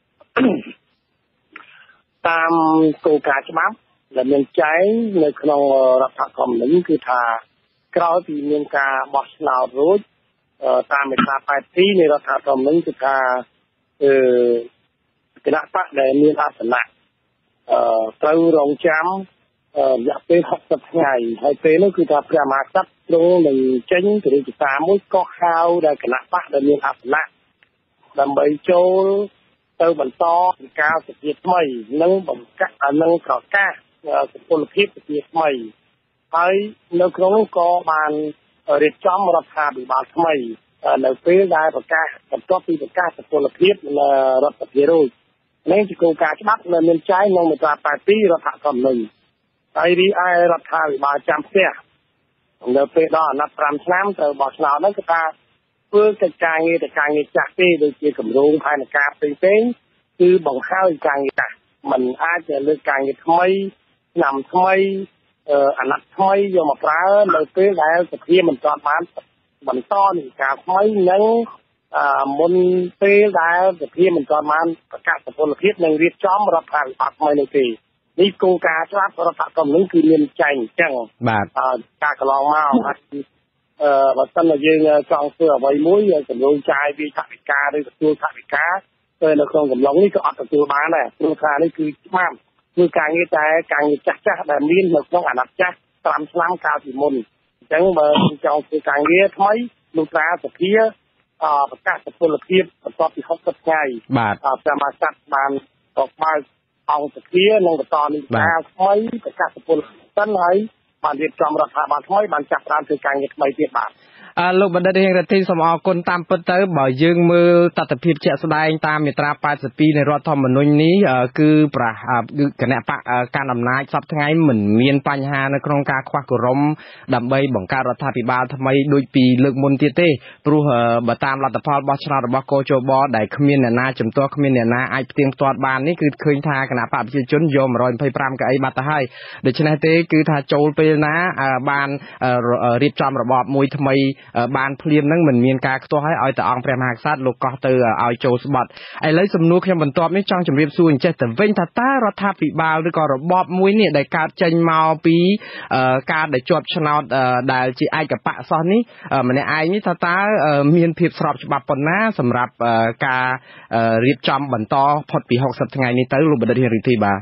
តាមគោលការណ៍ច្បាប់ដែលមានចែងនៅក្នុងរដ្ឋធម្មនុញ្ញគឺថាក្រោយពីមានការបោះឆ្នោតរួចតាមមាត្រាប៉ែតពីរនៃរដ្ឋធម្មនុញ្ញគឺថាអឺគណៈបកដែលមានអាសនៈអឺត្រូវរងចាំរយៈពេលហុកសិបថ្ងៃហើយពេលនោះគឺថាព្រះមហាក្សត្រទ្រង់នឹងចេញព្រះរាជសារមួយកោះហៅដល់គណៈបកដែលមានអាសនៈដើម្បីចូលទៅបន្តការសភាថ្មីនិងបង្កាត់និងប្រកាសសុពលភាពសភាថ្មីហើយនៅក្នុងនោះក៏បានរៀបចំរដ្ឋាភិបាលថ្មីនៅពេលដែលប្រកាសបន្ទាប់ពីប្រកាសសុពលភាពរដ្ឋសភារួចនេះជាគោលការណ៍ច្បាប់ដែលមានចែងក្នុងមាត្រាប៉ែតពីររដ្ឋធម្មនុញ្ញហើយរីឯរដ្ឋាភិបាលចាំផ្ទះនៅពេលដល់អាណត្តិប្រាំឆ្នាំត្រូវបោះឆ្នោតហ្នឹងគឺថាធ្វើកិច្ចការងារទៅការងារចាស់ទេដូចជាគម្រោងផែនការផ្សេងៗគឺបង្ហើយការងារចាស់มันអាចจะលើកការងារថ្មីឆ្នាំថ្មីអាណត្តិថ្មីយកមកប្រើនៅពេលដែលសភាមិនទាន់បានបន្តនីតិកាលថ្មីនិងមុនពេលដែលសភាមិនទាន់បានប្រកាសសុពលភាពនិងរៀបចំរដ្ឋាភិបាលថ្មីនោះទេនេះគោលការណ៍ច្បាប់រដ្ឋធម្មនុញ្ញគឺមានចែងអញ្ចឹងបាទការកន្លងមកអាចអឺបើសិនជាយើងចង់ធ្វើអ្វីមួយចំណូលចាយវិថវិកាឬទទួលថវិកាទៅនៅក្នុងកំឡុងនេះក៏អត់ទទួលបានដែរព្រោះថានេះគឺច្បាប់គឺការងារតែការងារចាស់ចាស់ដែលមាននៅក្នុងអាណត្តិចាស់ប្រាំឆ្នាំកាលពីមុនអញ្ចឹងបើចង់ធ្វើការងារថ្មីលោកត្រាសភាអប្រកាសសុពលភាពបន្ទាប់ពីហុកសិបថ្ងៃបាទព្រះមហាក្សត្របានក៏បើកអង្គសភានិងបន្តនីតិកាលថ្មីប្រកាសសុពលសិនហើយបានរៀបចំរដ្ឋាភិបាលថ្មីបានចាប់ផ្ដើមធ្វើការងារថ្មីទៀតបាទអឺលោកបណ្ឌិតរៀងរទ្ធីសូមអរគុណតាមពិតទៅបើយើងមើលតតិភាពជាក់ស្ដែងតាមមាត្រាប៉ែតសិបពីរនៃរដ្ឋធម្មនុញ្ញនេះគឺប្រគឺគណៈបកកាន់អំណាចសពថ្ងៃមិនមានបញ្ហានៅក្នុងការខ្វះគោរមដើម្បីបង្កើតរដ្ឋាភិបាលថ្មីដូចពីលើកមុនទៀតទេព្រោះបើតាមលទ្ធផលបោះឆ្នោតរបស់កោជបដែលគ្មានអ្នកណាជំទាស់គ្មានអ្នកណាអាចផ្ទៀងផ្ទាត់បាននេះគឺឃើញថាគណៈបកប្រជាជនយកមួយរយម្ភៃប្រាំកៅអីបាត់ទៅហើយដូច្នេះទេគឺថាចូលពេលណាបានរៀបចំរបបមួយថ្មីបានភ្លាមនឹងមិនមានការខ្ទាស់ឲ្យឲ្យតែអង្គព្រះមហាក្សត្រលោកកោះទៅឲ្យចូលស្បត់ឥឡូវសំណួរខ្ញុំបន្ទាប់នេះចង់ជម្រាបសួរអញ្ចេះទៅវិញថាតើរដ្ឋាភិបាលឬក៏របបមួយនេះដែលកើតចេញមកពីការដែលជាប់ឆ្នោតដែលជាឯកបកសោះនេះម្នាក់ឯងនេះថាតើមានភាពស្របច្បាប់ប៉ុណ្ណាសម្រាប់ការរៀបចំបន្តផុតពីហុកសិបថ្ងៃនេះទៅលោកបណ្ឌិតរៀងរីធីបាទ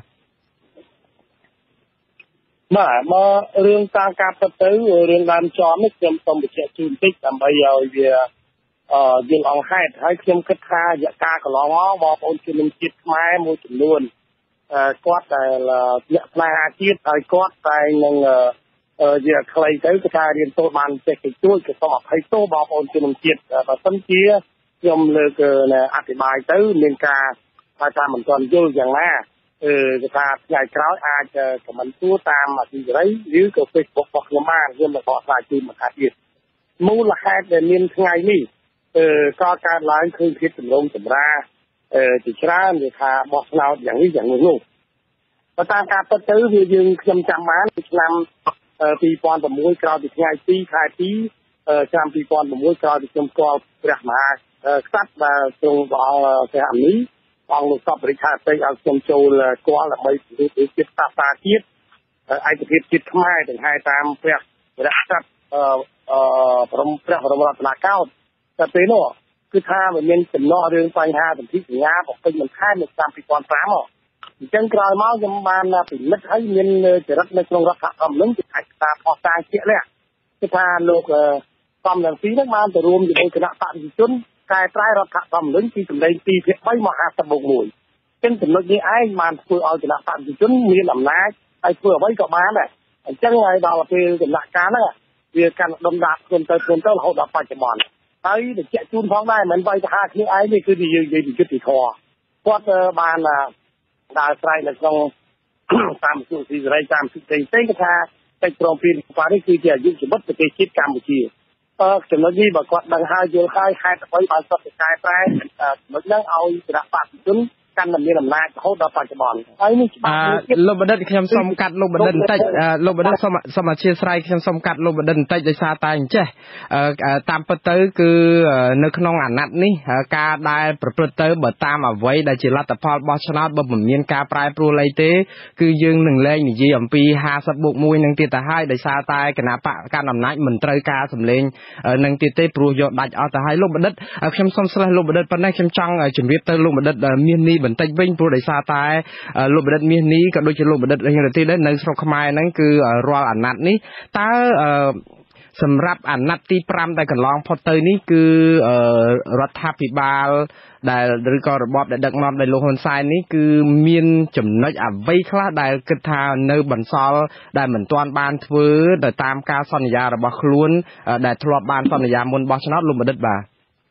បាទមករឿងតាមការពិតទៅរឿងដើមចំនេះខ្ញុំសូមបញ្ជាក់ជូនបន្តិចដើម្បីឲ្យវាអឺយើងអង្គហេតុហើយខ្ញុំគិតថារយៈកាលកន្លងមកបងប្អូនជំនុំជាតិខ្មែរមួយចំនួនអឺគាត់ដែលអ្នកផ្នែកអាជីពហើយគាត់តែនឹងអឺជាខ្លីទៅគឺថារៀនសូត្របានចេះគេជួយក៏សូមអភ័យទោសបងប្អូនជំនុំជាតិបើសិនជាខ្ញុំលើកអធិប្បាយទៅមានការថាមិនទាន់យល់យ៉ាងណាអឺគេថាថ្ងៃក្រោយអាចខមមិនសួរតាមអធិការីឬក៏ Facebook របស់ខ្ញុំបានខ្ញុំនឹងបកស្រាយជូនមកថាទៀតមូលហេតុដែលមានថ្ងៃនេះអឺក៏កើតឡើងឃើញភាពចម្រូងចម្រាសអឺជាច្រើនវាថាបោះឆ្នោតយ៉ាងនេះយ៉ាងនោះនោះបើតាមការពិតទៅវាយើងខ្ញុំចាំបានឆ្នាំពីរពាន់ប្រាំមួយក្រោយពីថ្ងៃពីរខែពីរឆ្នាំពីរពាន់ប្រាំមួយក្រោយពីខ្ញុំស្គាល់ព្រះមហាក្សត្រដែលទ្រង់ព្រះអង្គព្រះអមីអង្គលោកសពរិទ្ធិពេកឲ្យខ្ញុំចូលស្គាល់ដើម្បីធ្វើជាតិសាសនាជាតិឯកភាពជាតិខ្មែរទាំងហែតាមព្រះព្រះក្សត្រអឺអឺព្រមព្រះបរមរតនកោដ្ឋតែពេលនោះគឺថាវាមានចំណោះរឿងបញ្ហាសន្ធិសញ្ញាបំពេញបន្ថែមនៅឆ្នាំពីរពាន់ប្រាំអញ្ចឹងក្រោយមកខ្ញុំបានពិនិត្យហើយមានចរិតនៅក្នុងរដ្ឋធម្មនុញ្ញគឺអាចថាផុសតាងជាក់លាក់គឺថាលោកសំរងស៊ីនឹងបានទៅរួមជាមួយគណៈបព្វជិជនកែប្រែរដ្ឋធម្មនុញ្ញពីសម្លេងពីរភាគបីមកห้าสิบบวกមួយចឹងចំណុចនេះឯងបានធ្វើឲ្យគណៈបព្វជិជនមានអំណាចហើយធ្វើអ្វីក៏បានដែរអញ្ចឹងហើយដល់ពេលដំណាក់កាលហ្នឹងវាកាន់ដុំដាបខ្លួនទៅខ្លួនទៅរហូតដល់បច្ចុប្បន្នហើយបញ្ជាក់ជូនផងដែរមិនបីថាគ្នាឯងនេះគឺយើងនិយាយពីយុត្តិធម៌គាត់បានដើរស្រែកនៅក្នុងតាមសុខស៊ីសេរីតាមសិទ្ធិផ្សេងៗគេថាកិច្ចព្រមព្រៀងប៉ារីសគឺជាអាយុជីវិតប្រទេសជាតិកម្ពុជាអឺចំណុចនេះបើគាត់ដឹងហើយយល់ហើយហេតុអ្វីបានគាត់ទៅកែប្រែចំណុចហ្នឹងឲ្យគណៈបព្វជិជនកាន់តែមានអំណាចរហូតដល់បច្ចុប្បន្នហើយនេះច្បាស់លោកបណ្ឌិតខ្ញុំសូមកាត់លោកបណ្ឌិតបន្តិចលោកបណ្ឌិតសូមសូមអធិស្ឋានខ្ញុំសូមកាត់លោកបណ្ឌិតបន្តិចដោយសារតែអញ្ចេះតាមពិតទៅគឺនៅក្នុងអាណត្តិនេះការដែលប្រព្រឹត្តទៅបើតាមអ្វីដែលជាលទ្ធផលបោះឆ្នោតបើមិនមានការប្រែប្រួលអីទេគឺយើងនឹងលែងនិយាយអំពីห้าสิบบวกមួយនឹងទៀតទៅហើយដោយសារតែគណៈបកកាន់អំណាចមិនត្រូវការសម្លេងនឹងទៀតទេព្រោះយកដាច់អស់ទៅហើយលោកបណ្ឌិតខ្ញុំសូមស្លេះលោកបណ្ឌិតប៉ុណ្ណេះខ្ញុំចង់ជម្រាបទៅលោកបណ្ឌិតមាននេះបន្តិចវិញព្រោះដោយសារតែលោកបណ្ឌិតមាសនេះក៏ដូចជាលោកបណ្ឌិតរៀងរទីដែរនៅស្រុកខ្មែរហ្នឹងគឺរាល់អាណត្តិនេះតើសម្រាប់អាណត្តិទីห้าដែលកន្លងផុតទៅនេះគឺរដ្ឋាភិបាលដែលឬក៏របបដែលដឹកនាំដោយលោកហ៊ុនសែននេះគឺមានចំណុចអ្វីខ្លះដែលគិតថានៅបន្សល់ដែលមិនទាន់បានធ្វើទៅតាមការសន្យារបស់ខ្លួនដែលធ្លាប់បានសន្យាមុនបោះឆ្នោតលោកបណ្ឌិតបាទ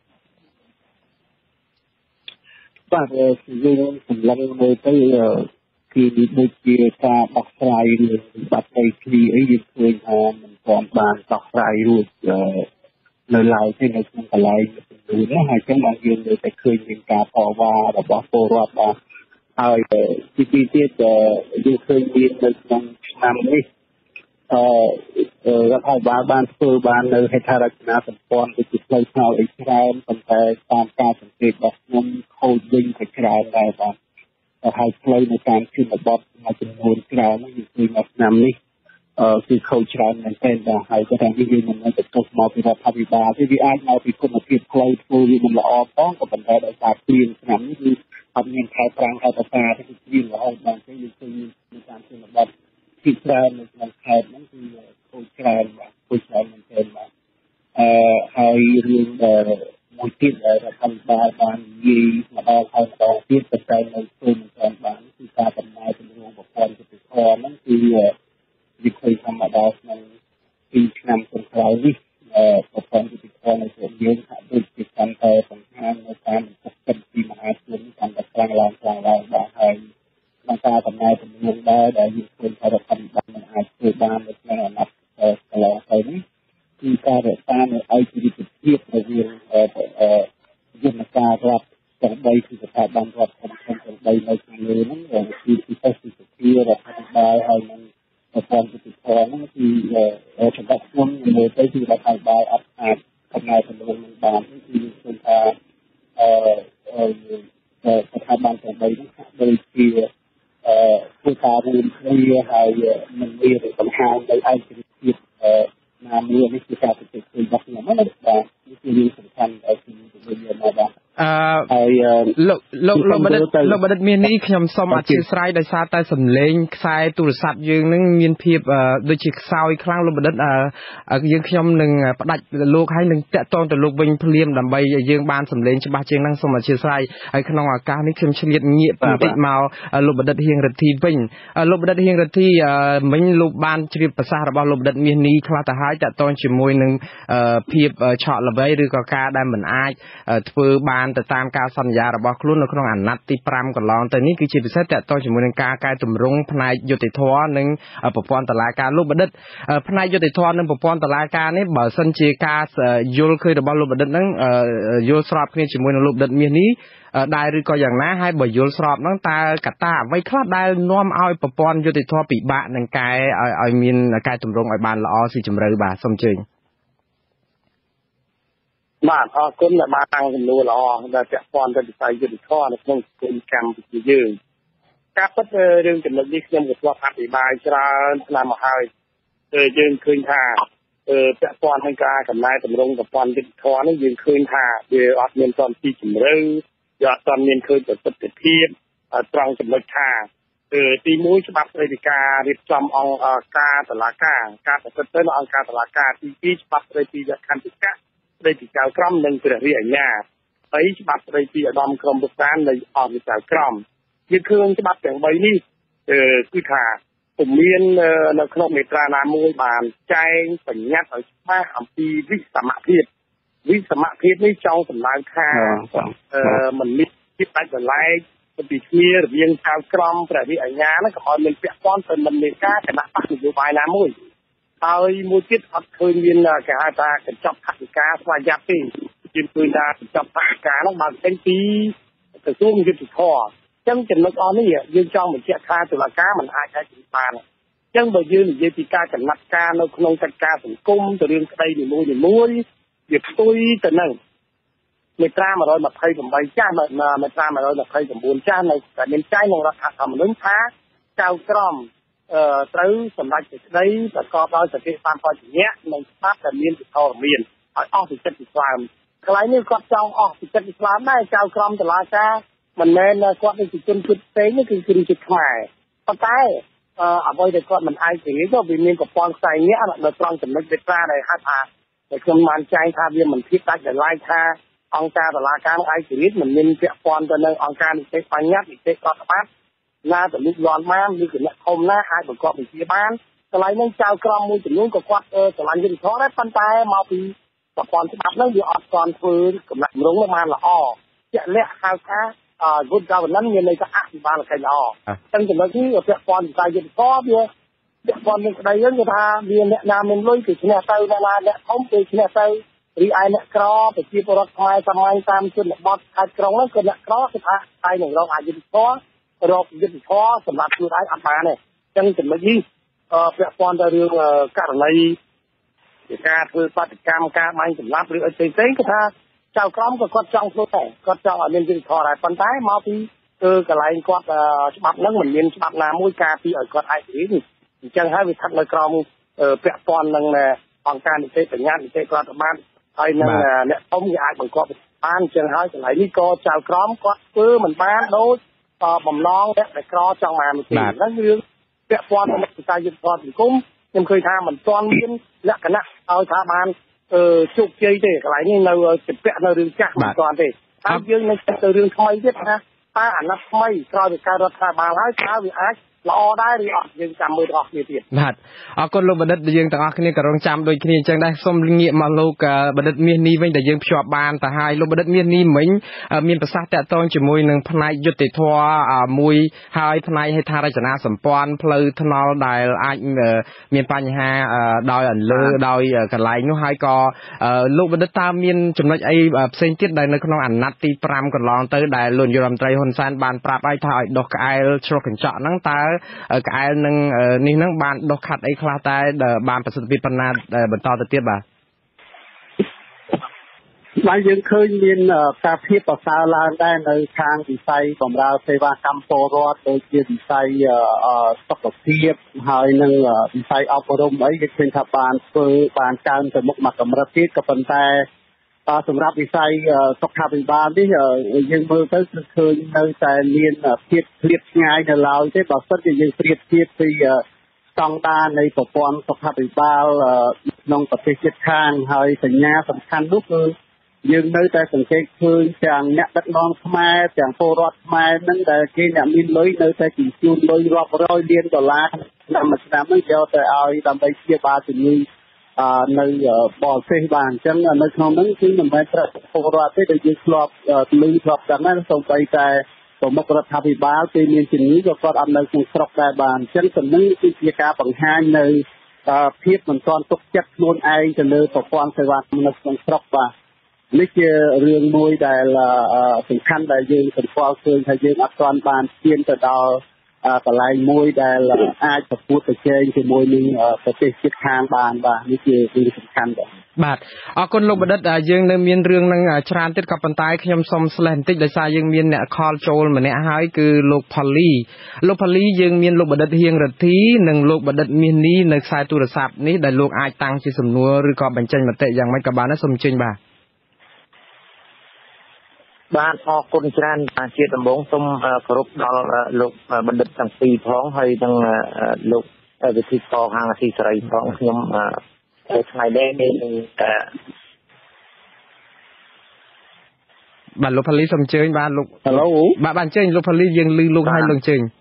បាទយើងសម្លឹងមើលទៅគឺដូចជាការបោះស្រាយរឿងបាត់ដីធ្លីអីយើងឃើញថាមិនទាន់បានដោះស្រាយរួចនៅឡើយទេនៅក្នុងកន្លែងនោះណាហើយចឹងបានយើងលើតែឃើញមានការតវ៉ារបស់ពលរដ្ឋបាទហើយទីពីរទៀតយើងឃើញមាននៅក្នុងឆ្នាំនេះអឺរដ្ឋាភិបាលបានធ្វើបាននៅហេដ្ឋារចនាសម្ព័ន្ធដូចជាផ្លូវថ្នល់អីច្រើនប៉ុន្តែតាមការសង្កេតរបស់ខ្ញុំខូចវិញក៏ច្រើនដែរបាទហើយផ្លូវនៅតាមជនបទមួយចំនួនច្រើនយើងឃើញនៅឆ្នាំនេះអឺគឺខូចច្រើនមែនទែនបាទហើយក៏ថាយើងមិនមែនទៅទោសមកពីរដ្ឋាភិបាលទេវាអាចមកពីគុណភាពផ្លូវធ្វើវាមិនល្អផងក៏ប៉ុន្តែដោយសារព្រៀងឆ្នាំនេះគឺអត់មានខែប្រាំងខែបតាទេគឺព្រៀងរហូតដល់ពេលយើងឃើញនៅតាមជនបទទីច្រើននៅក្នុងខេត្តហ្នឹងគឺខូចច្រើនបាទខូចច្រើនមែនទែនបាទអឺហើយរឿងមួយទៀតដែលរដ្ឋាភិបាលបាននិយាយម្ដងហើយម្ដងទៀតតែតែនៅធ្វើមិនទាន់បានគឺការដំណើរទម្រង់ប្រព័ន្ធយុតិធម៌ហ្នឹងគឺវាឃើញធម្មតាក្នុងពីឆ្នាំចុងក្រោយនេះប្រព័ន្ធយុតិធម៌នៅក្នុងយើងហាក់ដូចជាកាន់តែបង្ហាញនៅតាមទឹកចិត្តពីមហាជនកាន់តែខ្លាំងឡើងខ្លាំងឡើងបាទហើយក្នុងការដំណើរទម្រង់ដែរដែលយើងឃើញថារដ្ឋាភិបាលមិនអាចធ្វើបាននៅក្នុងអាណត្តិកន្លងទៅនេះគឺការរក្សានៅឯករាជ្យភាពរវាងយន្តការរដ្ឋទាំងបីគឺស្ថាប័នរដ្ឋធំធំទាំងបីនៅខាងលើហ្នឹងគឺពិសេសគឺសភារដ្ឋាភិបាលហើយនឹងប្រព័ន្ធយុតិធម៌ហ្នឹងគឺសម្រាប់ខ្ញុំមើលទៅគឺរដ្ឋាភិបាលអត់អាចកំណែទម្រង់នឹងបានគឺឃើញថាអឺស្ថាប័នទាំងបីហ្នឹងហាក់ដូចជាអឺធ្វើការរួមគ្នាហើយមិនមានបង្ហាញនៅឯករាជ្យភាពណាមួយនេះគឺការពិតជារបស់ខ្ញុំណាបាទនេះគឺរឿងសំខាន់ដែលខ្ញុំនិយាយមកបាទអឺហើយលោកលោកលោកបណ្ឌិតលោកបណ្ឌិតមាននេះខ្ញុំសូមអធិស្ឋានដោយសារតែសំឡេងខ្សែទូរស័ព្ទយើងនឹងមានភាពដូចជាខ្សោយខ្លាំងលោកបណ្ឌិតយើងខ្ញុំនឹងផ្ដាច់លោកហើយនឹងតាក់ទងទៅលោកវិញភ្លាមដើម្បីឲ្យយើងបានសំឡេងច្បាស់ជាងហ្នឹងសូមអធិស្ឋានហើយក្នុងឱកាសនេះខ្ញុំឆ្លៀតងាកបន្តិចមកលោកបណ្ឌិតហៀងរិទ្ធីវិញលោកបណ្ឌិតហៀងរិទ្ធីមិញលោកបានជ្រាបប្រសាសន៍របស់លោកបណ្ឌិតមាសនេះខ្លះទៅហើយតាក់ទងជាមួយនឹងភាពឆក់ល្បីឬក៏ការដែលមិនអាចធ្វើបានទៅតាមការសន្យារបស់ខ្លួននៅក្នុងអាណត្តិទីห้าកន្លងទៅនេះគឺជាពិសេសតាក់ទងជាមួយនឹងការកែតម្រង់ផ្នែកយុតិធម៌និងប្រព័ន្ធតុលាការលោកបណ្ឌិតផ្នែកយុតិធម៌និងប្រព័ន្ធតុលាការនេះបើសិនជាការយល់ឃើញរបស់លោកបណ្ឌិតហ្នឹងយល់ស្របគ្នាជាមួយនឹងលោកបណ្ឌិតមាសនេះដែរឬក៏យ៉ាងណាហើយបើយល់ស្របហ្នឹងតើកត្តាអ្វីខ្លះដែលនាំឲ្យប្រព័ន្ធយុតិធម៌ពិបាកនឹងកែឲ្យមានកែតម្រង់ឲ្យបានល្អស៊ីជម្រៅបាទសូមអញ្ជើញបាទអរគុណដែលបានតាំងចំនួនល្អដែលពាក់ព័ន្ធទៅវិស័យយុតិធម៌នៅក្នុងសង្គមកម្ពុជាយើងការពិតរឿងចំណុចនេះខ្ញុំក៏ធ្លាប់អធិប្បាយច្រើនឆ្នាំមកហើយគឺយើងឃើញថាពាក់ព័ន្ធនឹងការកំណែតម្រង់ប្រព័ន្ធយុតិធម៌នេះយើងឃើញថាវាអត់មានសំទីជម្រៅវាអត់ទាន់មានឃើញប្រសិទ្ធភាពត្រង់ចំណុចថាគឺទីមួយច្បាប់ស្តីពីការរៀបចំអង្គការតុលាការការប្រព្រឹត្តទៅនៅអង្គការតុលាការទីពីរច្បាប់ស្តីពីលក្ខន្តិកៈស្តីពីចៅក្រមនិងព្រះរាជអាជ្ញាបីច្បាប់ស្ដីពីឧត្តមក្រុមប្រឹក្សានៃអង្គវិសាលក្រមយើងឃើញច្បាប់ទាំងបីនេះគឺថាពុំមាននៅក្នុងមាត្រាណាមួយបានចែងបញ្ញត្តិឲ្យច្បាស់អំពីវិសមភាពវិសមភាពនេះចង់សម្ដៅថាមិនមានភាពដាច់ដោយឡែកពីគ្នារវាងចៅក្រមព្រះរាជអាជ្ញាហ្នឹងក៏ឲ្យមានពាក់ព័ន្ធទៅនឹងនៃការគណៈបកនយោបាយណាមួយហើយមួយទៀតអត់ឃើញមានគេហៅថាកញ្ចប់ថវិកាស្វ័យយ័តទេជាឃើញថាកញ្ចប់ថវិកាហ្នឹងបានចេញពីក្រសួងយុទ្ធភ័ពអញ្ចឹងចំណុចអស់នេះយើងចង់បញ្ជាក់ថាតុលាការមិនអាចអាចបានអញ្ចឹងបើយើងនិយាយពីការចំណាត់ការនៅក្នុងកិច្ចការសង្គមទៅរឿងក្តីនីមួយៗវាផ្ទុយទៅនឹងមាត្រាmột trăm hai mươi támចាស់មាត្រាmột trăm hai mươi chínចាស់នៅតែមានចែងក្នុងរដ្ឋធម្មនុញ្ញថាចៅក្រមត្រូវសម្រេចសេចក្តីប្រកបដោយសតិសម្បជញ្ញៈនិងច្បាប់ដែលមានពិធរមានឲ្យអស់ពីចិត្តពីស្លាមកន្លែងនេះគាត់ចង់អស់ពីចិត្តពីស្លាមដែរចៅក្រមតុលាការមិនមែនគាត់នឹងជាជនជាតិផ្សេងនេះគឺជនជាតិខ្មែរប៉ុន្តែអ្វីដែលគាត់មិនឯកទេក៏វាមានប្រព័ន្ធផ្សេងនេះនៅត្រង់ចំណុចមាត្រាដែលហៅថាដែលខ្ញុំបានចែងថាវាមិនធៀបដាច់ដោយឡែកថាអង្គការតុលាការឯករាជ្យមិនមានពាក់ព័ន្ធទៅនឹងអង្គការនីតិបញ្ញត្តិនីតិរដ្ឋបាលណាទៅលុបលាន់បានឬគណៈធំណាអាចបង្កប់វិជាបានកន្លែងហ្នឹងចៅក្រមមួយចំនួនក៏គាត់ឆ្លាញ់យុទ្ធធម៌ដែរប៉ុន្តែមកពីប្រព័ន្ធច្បាប់ហ្នឹងវាអត់ទាន់ធ្វើកំណត់រងបានល្អជាក់លាក់ហៅថា good governance មានន័យថាអភិបាលកិច្ចល្អអញ្ចឹងចំណុចនេះពាក់ព័ន្ធវិស័យយុទ្ធធម៌វាពាក់ព័ន្ធនឹងក្តីហ្នឹងគឺថាវាអ្នកណាមានលុយគឺឈ្នះទៅអ្នកណាអ្នកធំគឺឈ្នះទៅរីឯអ្នកក្រប្រជាពលរដ្ឋខ្មែរសម័យតាមជនបទខេត្តក្រុងហ្នឹងគឺអ្នកក្រគឺថាតែនឹងរកអយុត្តិធម៌រកយុត្តិធម៌សម្រាប់ខ្លួនឯងអត់បានទេអញ្ចឹងចំណុចនេះពាក់ព័ន្ធទៅរឿងករណីការធ្វើបាតកម្មការបាញ់សម្លាប់ឬអីផ្សេងៗគឺថាចៅក្រមក៏គាត់ចង់ធ្វើដែរគាត់ចង់ឲ្យមានយុត្តិធម៌ដែរប៉ុន្តែមកពីគឺកន្លែងគាត់ច្បាប់ហ្នឹងមិនមានច្បាប់ណាមួយការពារឲ្យគាត់ឯករាជ្យនេះអញ្ចឹងហើយវាស្ថិតនៅក្រោមពាក់ព័ន្ធនឹងអង្គការនីតិបញ្ញត្តិនីតិរដ្ឋបាលហើយនឹងអ្នកធំគេអាចបង្កប់បានអញ្ចឹងហើយកន្លែងនេះក៏ចៅក្រមគាត់ធ្វើមិនបានដូចបំណងអ្នកដែលក្រចង់បានទេហ្នឹងរឿងពាក់ព័ន្ធនឹងវិស័យយុទ្ធសាស្ត្រសង្គមខ្ញុំឃើញថាមិនទាន់មានលក្ខណៈឲ្យថាបានជោគជ័យទេកន្លែងនេះនៅជាពាក់នៅរឿងចាស់មិនទាន់ទេហើយយើងនៅទៅរឿងថ្មីទៀតថាតើអាណត្តិថ្មីក្រោយពីការរដ្ឋាភិបាលហើយតើវាអាចល្អដែរឬអត់យើងចាំមើលរបស់គ្នាទៀតបាទអរគុណលោកបណ្ឌិតយើងទាំងអស់គ្នាក៏រងចាំដូចគ្នាអញ្ចឹងដែរសូមងាកមកលោកបណ្ឌិតមាសនេះវិញដែលយើងភ្ជាប់បានទៅហើយលោកបណ្ឌិតមាសនេះមិញមានប្រសាសន៍តាក់ទងជាមួយនឹងផ្នែកយុត្តិធម៌មួយហើយផ្នែកហេដ្ឋារចនាសម្ព័ន្ធផ្លូវថ្នល់ដែលអាចមានបញ្ហាដោយអន្លើដោយកន្លែងនោះហើយក៏លោកបណ្ឌិតតើមានចំណុចអីផ្សេងទៀតដែលនៅក្នុងអាណត្តិទីប្រាំកន្លងទៅដែលលោកនាយរដ្ឋមន្ត្រីហ៊ុនសែនបានប្រាប់ឲ្យថាឲ្យដោះក្អែលជ្រោះកញ្ចក់ហ្នឹងតើក្អែលនឹងនេះនឹងបានដុសខាត់អីខ្លះតែបានប្រសិទ្ធភាពប៉ុណ្ណាបន្តទៅទៀតបាទហើយយើងឃើញមានការភាពប្រសើរឡើងដែរនៅខាងវិស័យបម្រើសេវាកម្មពលរដ្ឋដូចជាវិស័យសុខភាពហើយនឹងវិស័យអប់រំអីគេឃើញថាបានធ្វើបានកើនទៅមុខមកកម្រិតទៀតក៏ប៉ុន្តែសម្រាប់វិស័យសុខាភិបាលនេះយើងមើលទៅគឺឃើញនៅតែមានភាពឃ្លាតឆ្ងាយនៅឡើយទេបើសិនជាយើងប្រៀបធៀបពីស្តង់ដារនៃប្រព័ន្ធសុខាភិបាលក្នុងប្រទេសជិតខាងហើយសញ្ញាសំខាន់នោះគឺយើងនៅតែសង្កេតឃើញទាំងអ្នកដឹកនាំខ្មែរទាំងពលរដ្ឋខ្មែរនឹងដែលគេអ្នកមានលុយនៅតែជញ្ជូនលុយរាប់រយលានដុល្លារឆ្នាំមួយឆ្នាំនេះយកទៅឲ្យដើម្បីព្យាបាលជំងឺនៅបរទេសបានអញ្ចឹងនៅក្នុងហ្នឹងគឺមិនមែនត្រូវពលរដ្ឋទេដែលយើងធ្លាប់លឺធ្លាប់ដឹងណាសូម្បីតែប្រមុខរដ្ឋាភិបាលពេលមានជំងឺក៏គាត់អត់នៅក្នុងស្រុកដែរបានអញ្ចឹងតំណឹងគឺជាការបង្ហាញនៅភាពមិនទាន់ទុកចិត្តខ្លួនឯងទៅលើប្រព័ន្ធសេវាកម្មនៅក្នុងស្រុកបាទនេះជារឿងមួយដែលសំខាន់ដែលយើងសង្កល់ឃើញថាយើងអត់ទាន់បានឈានទៅដល់កន្លែងមួយដែលអាចប្រកួតប្រជែងជាមួយនឹងប្រទេសជិតខាងបានបាទនេះជារឿងសំខាន់បាទបាទអរគុណលោកបណ្ឌិតយើងនៅមានរឿងនឹងច្រើនទៀតក៏ប៉ុន្តែខ្ញុំសូមស្លេះបន្តិចដោយសារយើងមានអ្នកខលចូលម្នាក់ហើយគឺលោកផលីលោកផលីយើងមានលោកបណ្ឌិតហៀងរទ្ធីនិងលោកបណ្ឌិតមាសនេះនៅខ្សែទូរស័ព្ទនេះដែលលោកអាចតាំងជាសំណួរឬក៏បញ្ចេញមតិយ៉ាងម៉េចក៏បានដែរសូមអញ្ជើញបាទបាទអរគុណច្រើនជាដំបូងសូមគោរពដល់លោកបណ្ឌិតទាំងពីរផងហើយនិងលោកវិទ្យាករខាងអាស៊ីសេរីផងខ្ញុំថ្ងៃនេះមានបាទលោកផលីសូមអញ្ជើញបាទលោក Hello បាទបាទអញ្ជើញលោកផលីយើងឮលោកឲ្យលោកអញ្ជើញ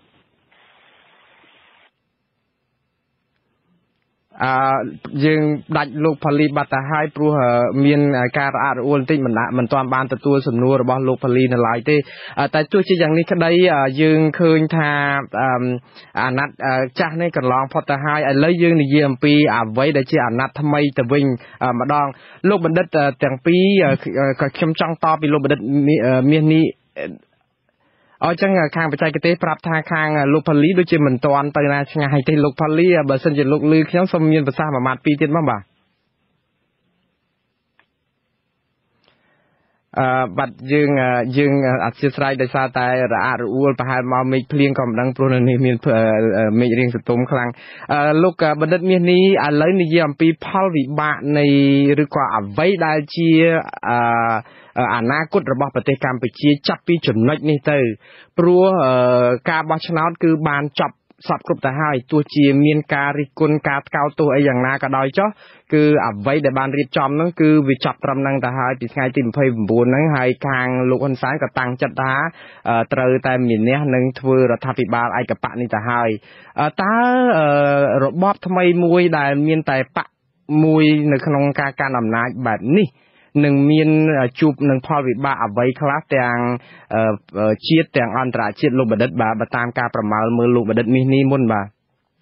អឺយើងដាច់លោកផលីបាត់ទៅហើយព្រោះមានការរអាក់រអួលបន្តិចមិនមិនទាន់បានទទួលសំណួររបស់លោកផលីនៅឡើយទេតែទោះជាយ៉ាងនេះក្តីយើងឃើញថាអាណត្តិចាស់នេះកន្លងផុតទៅហើយឥឡូវយើងនិយាយអំពីអ្វីដែលជាអាណត្តិថ្មីទៅវិញម្ដងលោកបណ្ឌិតទាំងពីរក៏ខ្ញុំចង់តបពីលោកបណ្ឌិតមាសនេះអញ្ចឹងខាងបច្ចេកទេសប្រាប់ថាខាងលោកផលីដូចជាមិនទាន់ទៅណាឆ្ងាយទេលោកផលីបើសិនជាលោកលឺខ្ញុំសូមមានប្រសាសន៍មួយម៉ាត់ពីរទៀតមកបាទអឺបាត់យើងយើងអធិស្ឋានដោយសារតែរអាក់រអួលប្រហែលមកមេឃភ្លៀងក៏មិនដឹងព្រោះនៅនេះមានមេឃរៀងសន្ទុំខ្លាំងលោកបណ្ឌិតមាសនេះឥឡូវនិយាយអំពីផលវិបាកនៃឬក៏អ្វីដែលជាអឺអនាគតរបស់ប្រទេសកម្ពុជាចាប់ពីចំណុចនេះទៅព្រោះការបោះឆ្នោតគឺបានចប់សពគ្រប់ទៅហើយទោះជាមានការរិះគន់ការថ្កោលទោសអីយ៉ាងណាក៏ដោយចុះគឺអ្វីដែលបានរៀបចំហ្នឹងគឺវាចប់ត្រឹមហ្នឹងទៅហើយពីថ្ងៃទីยี่สิบเก้าហ្នឹងហើយខាងលោកហ៊ុនសែនក៏តាំងចិត្តថាត្រូវតែមានអ្នកនឹងធ្វើរដ្ឋាភិបាលឯកបកនេះទៅហើយតើរបបថ្មីមួយដែលមានតែបកមួយនៅក្នុងការកាន់អំណាចបែបនេះនឹងមានជួបនឹងផលវិបាកអ្វីខ្លះទាំងជាតិទាំងអន្តរជាតិលោកបណ្ឌិតបាទបើតាមការប្រមាលមើលលោកបណ្ឌិតមាសនេះមុនបាទ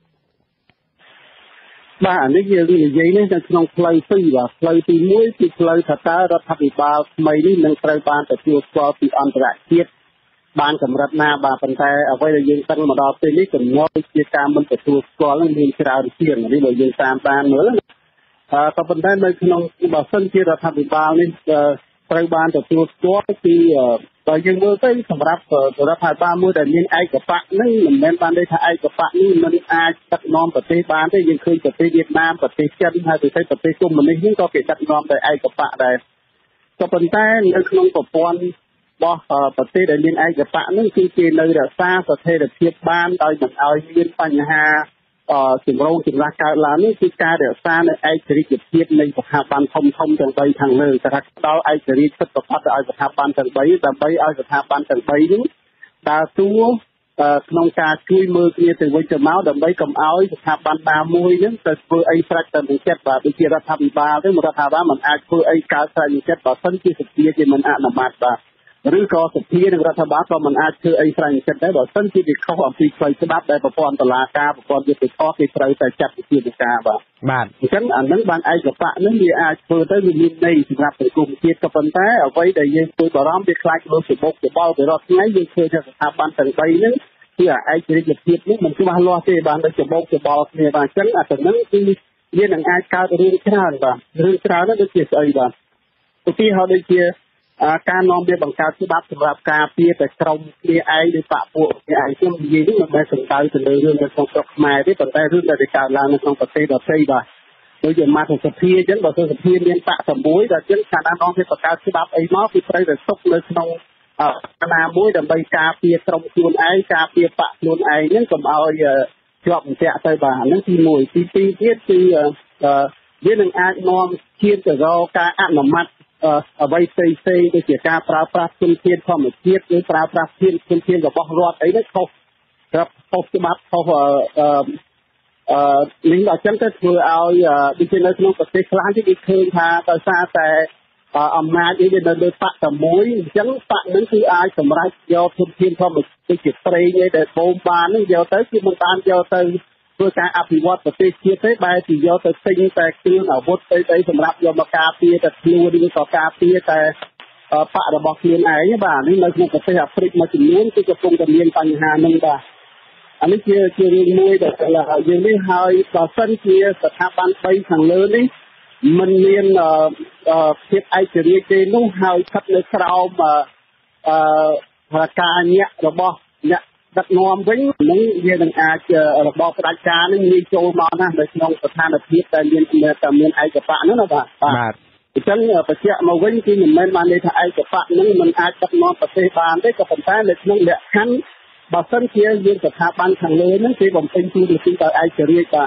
បាទអានេះយើងនិយាយនេះនៅក្នុងផ្លូវពីរបាទផ្លូវទីមួយគឺផ្លូវថាតើរដ្ឋាភិបាលថ្មីនេះនឹងត្រូវបានទទួលស្គាល់ពីអន្តរជាតិបានកម្រិតណាបាទប៉ុន្តែអ្វីដែលយើងដឹងមកដល់ពេលនេះកំណត់ជាការមិនទទួលស្គាល់នឹងមានច្រើនជាងនេះបើយើងតាមបានមើលអឺក៏ប៉ុន្តែនៅក្នុងបើសិនជារដ្ឋាភិបាលនេះត្រូវបានទទួលស្គាល់គឺបើយើងមើលទៅសម្រាប់រដ្ឋាភិបាលមួយដែលមានឯកបកនេះមិនមែនបានន័យថាឯកបកនេះមិនអាចដឹកនាំប្រទេសបានទេយើងឃើញប្រទេសវៀតណាមប្រទេសចិនហើយប្រទេសប្រទេសកុម្មុយនីសនេះក៏គេដឹកនាំដោយឯកបកដែរក៏ប៉ុន្តែនៅក្នុងប្រព័ន្ធរបស់ប្រទេសដែលមានឯកបកនេះគឺគេនៅរក្សាស្ថិរភាពបានដោយមិនឲ្យមានបញ្ហាអឺជំរងចម្រាស់កើតឡើងនេះគឺការរក្សានៅឯករាជ្យភាពនៃស្ថាប័នធំធំទាំងបីខាងលើតែថាដល់ឯករាជ្យសិទ្ធិប្រតិបត្តិឲ្យស្ថាប័នទាំងបីដើម្បីឲ្យស្ថាប័នទាំងបីនេះដើរតួក្នុងការជួយមើលគ្នាទៅវិញទៅមកដើម្បីកុំឲ្យស្ថាប័នណាមួយហ្នឹងទៅធ្វើអីស្រេចទៅនឹងចិត្តបាទដូចជារដ្ឋាភិបាលទេរដ្ឋាភិបាលមិនអាចធ្វើអីកើតស្រេចនឹងចិត្តបើមិនជាសភាជាមិនអនុម័តបាទឬក៏សភានិងរដ្ឋាភិបាលក៏មិនអាចធ្វើអីស្រេចនឹងចិត្តដែរបើមិនជាវាខុសអំពីផ្លូវច្បាប់ដែលប្រព័ន្ធតុលាការប្រព័ន្ធយុត្តិធម៌គេត្រូវតែចាត់វិធានការបាទបាទអញ្ចឹងអានឹងបានឯកបកនឹងវាអាចធ្វើទៅវាមានន័យសម្រាប់សង្គមជាតិក៏ប៉ុន្តែអ្វីដែលយើងធ្វើបារម្ភវាខ្លាចលើសបុកច្បល់ទៅរាល់ថ្ងៃយើងឃើញថាស្ថាប័នទាំងបីហ្នឹងគឺឯករាជ្យភាពនេះមិនច្បាស់លាស់ទេបានទៅច្បោកច្បល់គ្នាបាទអញ្ចឹងអាទៅនឹងគឺវានឹងអាចកើតរឿងច្រើនបាទរឿងច្រើនហ្នឹងដូចជាស្អីបាទឧទាហរណ៍ដូចជាការនាំវាបង្កើតច្បាប់សម្រាប់ការពារតែក្រុមគ្នាឯងឬបកពួកគ្នាឯងខ្ញុំនិយាយនេះមិនមែនសំដៅទៅលើរឿងនៅក្នុងស្រុកខ្មែរទេប៉ុន្តែរឿងដែលកើតឡើងនៅក្នុងប្រទេសដទៃបាទដូចជាមាតុសភាអញ្ចឹងបើសិនសភាមានបកតែមួយដល់អញ្ចឹងខាងណានាំវាបង្កើតច្បាប់អីមកគឺត្រូវតែទុកនៅក្នុងអាណាមួយដើម្បីការពារក្រុមខ្លួនឯងការពារបកខ្លួនឯងហ្នឹងកុំឲ្យជាប់អន្ទាក់ទៅបាទហ្នឹងទីមួយទីពីរទៀតគឺវានឹងអាចនាំជាតិទៅរកការអនុម័តអ្វីផ្សេងផ្សេងដូចជាការប្រើប្រាស់ធនធានធម្មជាតិឬប្រើប្រាស់ធនធានរបស់រដ្ឋអីនេះខុសក្របខុសច្បាប់ខុសអឺអឺនេះដល់ចឹងទៅធ្វើឲ្យដូចជានៅក្នុងប្រទេសខ្លះគេឃើញថាដោយសារតែអំណាចនេះវានៅលើបកតែមួយអញ្ចឹងបកនឹងគឺអាចសម្រេចយកធនធានធម្មជាតិដូចជាប្រេងឯដែលបូមបាននឹងយកទៅគឺមិនបានយកទៅធ្វើការអភិវឌ្ឍប្រទេសជាតិទេបែរជាយកទៅទិញតែគ្រឿងអាវុធអីៗសម្រាប់យកមកការពារតែខ្លួនឬក៏ការពារតែបករបស់ខ្លួនឯងបាទនេះនៅក្នុងប្រទេសអាហ្វ្រិកមួយចំនួនគឺកំពុងតែមានបញ្ហានឹងបាទអានេះជាជារឿងមួយដែលយើងនេះហើយបើសិនជាស្ថាប័នបីខាងលើនេះមិនមានភាពឯករាជ្យទេនោះហើយស្ថិតនៅក្រោមអឺការញាក់របស់អ្នកដឹកនាំវិញនឹងវានឹងអាចរបបផ្ដាច់ការនឹងងាយចូលមកណានៅក្នុងស្ថានភាពដែលមានតែមានឯកបកហ្នឹងណាបាទបាទអញ្ចឹងបញ្ជាក់មកវិញគឺមិនមែនបានន័យថាឯកបកហ្នឹងមិនអាចដឹកនាំប្រទេសបានទេក៏ប៉ុន្តែនៅក្នុងលក្ខខណ្ឌបើសិនជាយើងស្ថាប័នខាងលើហ្នឹងគេបំពេញតួនាទីដោយឯករាជ្យបាទ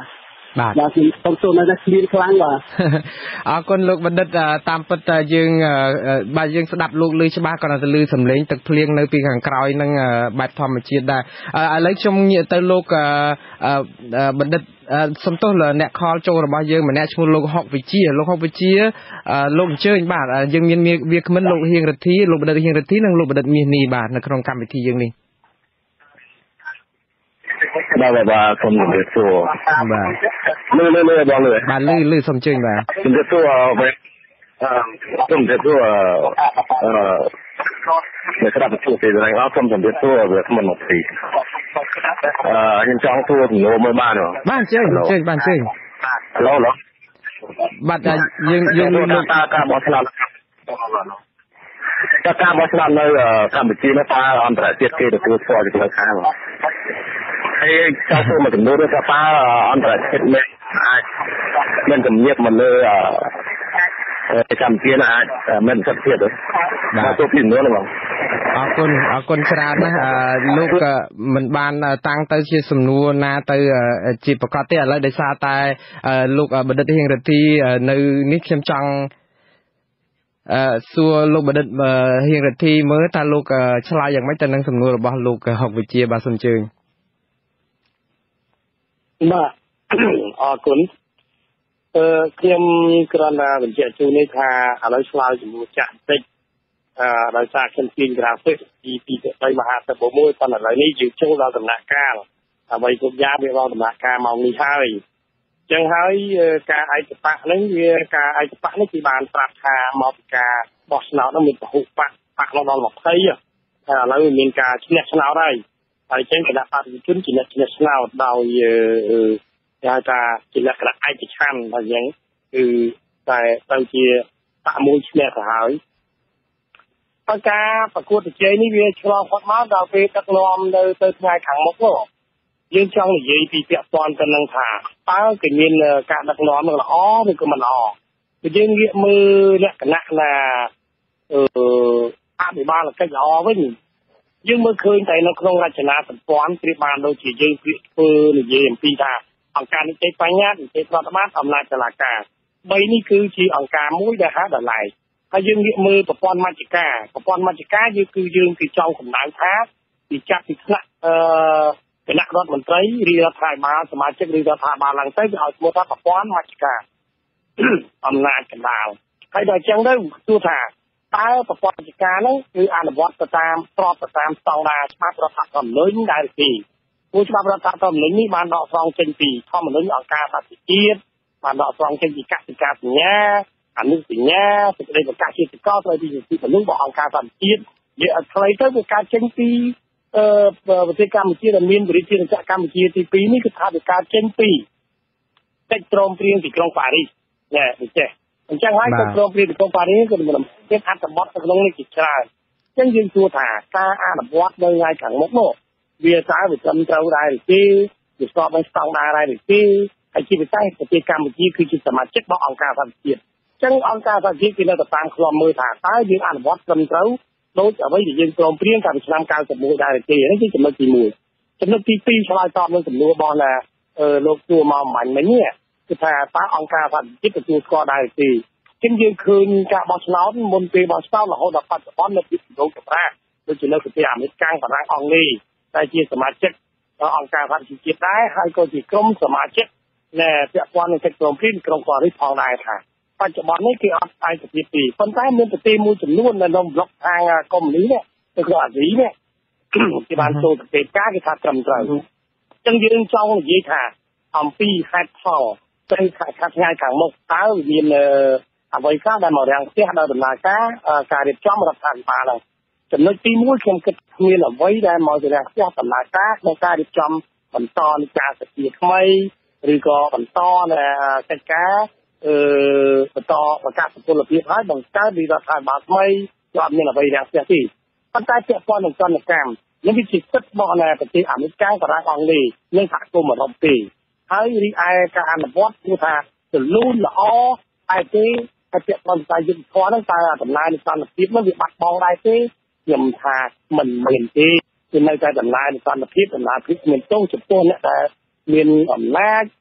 បាទខ្ញុំសូមនៅតែគ្លៀនខ្លាំងបាទអរគុណលោកបណ្ឌិតតាមពិតតែយើងបាទយើងស្ដាប់លោកឮច្បាស់ក៏ទៅឮសំឡេងទឹកភ្លៀងនៅពីខាងក្រោយនឹងបែបធម្មជាតិដែរឥឡូវខ្ញុំងាកទៅលោកបណ្ឌិតសំទោសអ្នកខលចូលរបស់យើងម្នាក់ឈ្មោះលោកហុកវិជាលោកហុកវិជាលោកអញ្ជើញបាទយើងមានវាគ្មិនលោកហៀងរិទ្ធីលោកបណ្ឌិតហៀងរិទ្ធីនិងលោកបណ្ឌិតមាសនេះបាទនៅក្នុងកម្មវិធីយើងនេះបាទបាទសូមជម្រាបសួរបាទលឺលឺលឺបងលឺបាទលឺលឺសូមអញ្ជើញបាទជម្រាបសួរអឺសូមជម្រាបសួរអឺអ្នកស្ដាប់ជួបទេដល់អត់សូមជម្រាបសួរវាខ្ញុំមកទីអឺខ្ញុំចង់សួរជំនួសមួយបានបាទអញ្ជើញអញ្ជើញបាទអញ្ជើញឡូឡូបាទយើងយើងលោកតាការបោះឆ្នោតតាការបោះឆ្នោតនៅកម្ពុជានោះតើអន្តរជាតិគេទទួលស្គាល់ពីខាងហើយចង់សួរមួយចំនួនទៅថាតើអន្តរជាតិមានអាចមានជំនាញមកលើកម្ពុជានោះអាចមានសិទ្ធិភាពទេបាទទៅពីនោះហ្នឹងអរគុណអរគុណច្រើនណាស់លោកមិនបានតាំងទៅជាសំណួរណាទៅជាប្រកាសទេឥឡូវដោយសារតែលោកបណ្ឌិតហៀងរិទ្ធីនៅនេះខ្ញុំចង់អឺសួរលោកបណ្ឌិតហៀងរិទ្ធីមើលតើលោកឆ្លើយយ៉ាងម៉េចទៅនឹងសំណួររបស់លោកហុកវិជាបាទសូមអញ្ជើញបាទអរគុណអឺខ្ញុំគ្រាន់តែបញ្ជាក់ជូននេះថាឥឡូវឆ្លើយជំនួសចាក់តិចអឺដោយសារខ្ញុំទាញក្រាហ្វិកពីពីទៅមហាសិទ្ធិមួយប៉ុន្តែឥឡូវនេះយើងចូលដល់ដំណាក់កាលអ្វីគ្រប់យ៉ាងវាដល់ដំណាក់កាលម៉ោងនេះហើយអញ្ចឹងហើយការឯកបៈហ្នឹងវាការឯកបៈនេះគឺបានប្រាប់ថាមកពីការបោះឆ្នោតនោះមានពហុបកបកដល់ដល់ยี่สิบហើយឥឡូវមានការឈ្នះឆ្នោតហើយហើយអញ្ចឹងគណៈបព្វជិជនជាអ្នកឈ្នះឆ្នោតដោយគេហៅថាជាលក្ខណៈឯកច្ឆន្ទហើយអញ្ចឹងគឺតែទៅជាបកមួយឈ្នះទៅហើយហើយការប្រកួតប្រជែងនេះវាឆ្លងផុតមកដល់ពេលដឹកនាំនៅទៅថ្ងៃខាងមុខនោះយើងចង់និយាយពីពាក់ព័ន្ធទៅនឹងថាតើគេមានការដឹកនាំនឹងល្អឬក៏មិនល្អគឺយើងងាកមើលលក្ខណៈណាអឺអភិបាលកិច្ចល្អវិញយើងមើលឃើញតែនៅក្នុងរចនាសម្ព័ន្ធប្រៀបបានដូចជាយើងធ្វើនិយាយអំពីថាអង្គការនីតិបញ្ញត្តិនីតិប្រតិបត្តិអំណាចតុលាការបីនេះគឺជាអង្គការមួយដែលហាក់ដល់ឡែកហើយយើងងាកមើលប្រព័ន្ធមជ្ឈការប្រព័ន្ធមជ្ឈការយើងគឺយើងគឺចង់កំណៅថាពីចាប់ពីថ្នាក់អឺគណៈរដ្ឋមន្ត្រីរាជរដ្ឋាភិបាលសមាជិករាជរដ្ឋាភិបាលឡើងទៅវាឲ្យឈ្មោះថាប្រព័ន្ធមជ្ឈការអំណាចកណ្ដាលហើយដល់អញ្ចឹងទៅទោះថាតើប្រព័ន្ធមជ្ឈការនោះគឺអនុវត្តទៅតាមស្របទៅតាមស្តង់ដារច្បាប់រដ្ឋធម្មនុញ្ញដែរទេព្រោះច្បាប់រដ្ឋធម្មនុញ្ញនេះបានដកស្រង់ចេញពីធម្មនុញ្ញអង្គការសហប្រជាជាតិបានដកស្រង់ចេញពីកសិកាសញ្ញាអនុសញ្ញាសេចក្តីប្រកាសជាតិកោស្តីពីសិទ្ធិមនុស្សរបស់អង្គការសហប្រជាជាតិនិយាយឲ្យខ្លីទៅវាកើតចេញពីអឺប្រទេសកម្ពុជាដែលមានប្រជាជាតិកម្ពុជាទីពីរនេះគឺថាវាកើតចេញពីកិច្ចព្រមព្រៀងទីក្រុងប៉ារីសណែដូចចេះអញ្ចឹងហើយកិច្ចព្រមព្រៀងទីក្រុងប៉ារីសគឺមានអត្ថបទនៅក្នុងនេះជាច្រើនអញ្ចឹងយើងសួរថាការអនុវត្តនៅថ្ងៃខាងមុខនោះវាតើវាត្រឹមត្រូវដែរឬទេវាស្របនឹងស្តង់ដារដែរឬទេហើយជាពិសេសប្រទេសកម្ពុជាគឺជាសមាជិករបស់អង្គការសហប្រជាជាតិអញ្ចឹងអង្គការសហជាតិគេនៅតែតាមឃ្លាំមើលថាតើយើងអនុវត្តត្រឹមត្រូវដូចអ្វីដែលយើងព្រមព្រៀងកាលពីឆ្នាំninety-oneដែរទេនេះគឺចំណុចទីoneចំណុចទីtwoឆ្លើយតបនឹងសំណួររបស់ណាអឺលោកទួមកអំបញ្ញមិញនេះគឺថាតើអង្គការសហជាតិទទួលស្គាល់ដែរទេចឹងយើងឃើញការបោះឆ្នោតមុនពេលបោះឆ្នោតរហូតដល់បច្ចុប្បន្ននៅពីដំណោចម្រាស់ដូចជានៅប្រទេសអាមេរិកកាំងបារាំងអង់គ្លេសដែលជាសមាជិកអង្គការសហប្រជាជាតិដែរហើយក៏ជាក្រុមសមាជិកដែលពាក់ព័ន្ធនឹងកិច្ចព្រមព្រៀងក្រុងប៉ារីសផងដែរថាបច្ចុប្បន្ននេះគេអត់ឯកភាពទេប៉ុន្តែមានប្រទេសមួយចំនួននៅក្នុងប្លុកខាងកុម្មុយនីសនេះទៅគឺអាស៊ីនេះគេបានចូលប្រទេសការគេថាត្រឹមត្រូវអញ្ចឹងយើងចង់និយាយថាអំពីហេតុផលទៅខាងថ្ងៃខាងមុខតើមានអ្វីខ្លះដែលមករាំងស្ទះដល់ដំណើរការការរៀបចំរដ្ឋាភិបាលហ្នឹងចំណុចទីoneខ្ញុំគិតមានអ្វីដែលមករាំងស្ទះដំណើរការក្នុងការរៀបចំបន្តនៃការសភាថ្មីឬក៏បន្តនៅកិច្ចការអឺបន្តប្រកាសសុពលភាពហើយបង្កើតរដ្ឋាភិបាលថ្មីក៏អត់មានអ្វីរាំងស្ទះទេប៉ុន្តែពាក់ព័ន្ធនឹងសន្តិកម្មនេះវាជាសិទ្ធិរបស់នៅប្រទេសអាមេរិកបារាំងអង់គ្លេសនិងសហគមន៍អឺរ៉ុបទេហើយរីឯការអនុវត្តគឺថាទលូនល្អតែទេហើយពាក់ព័ន្ធតែយុទ្ធធម៌ហ្នឹងតើដំណើរនៃសន្តិភាពនោះវាបាត់បង់ដែរទេខ្ញុំថាមិនមានទេគឺនៅតែដំណើរនៃសន្តិភាពដំណើរភាពមានទោសចំពោះអ្នកដែលមានអំណាច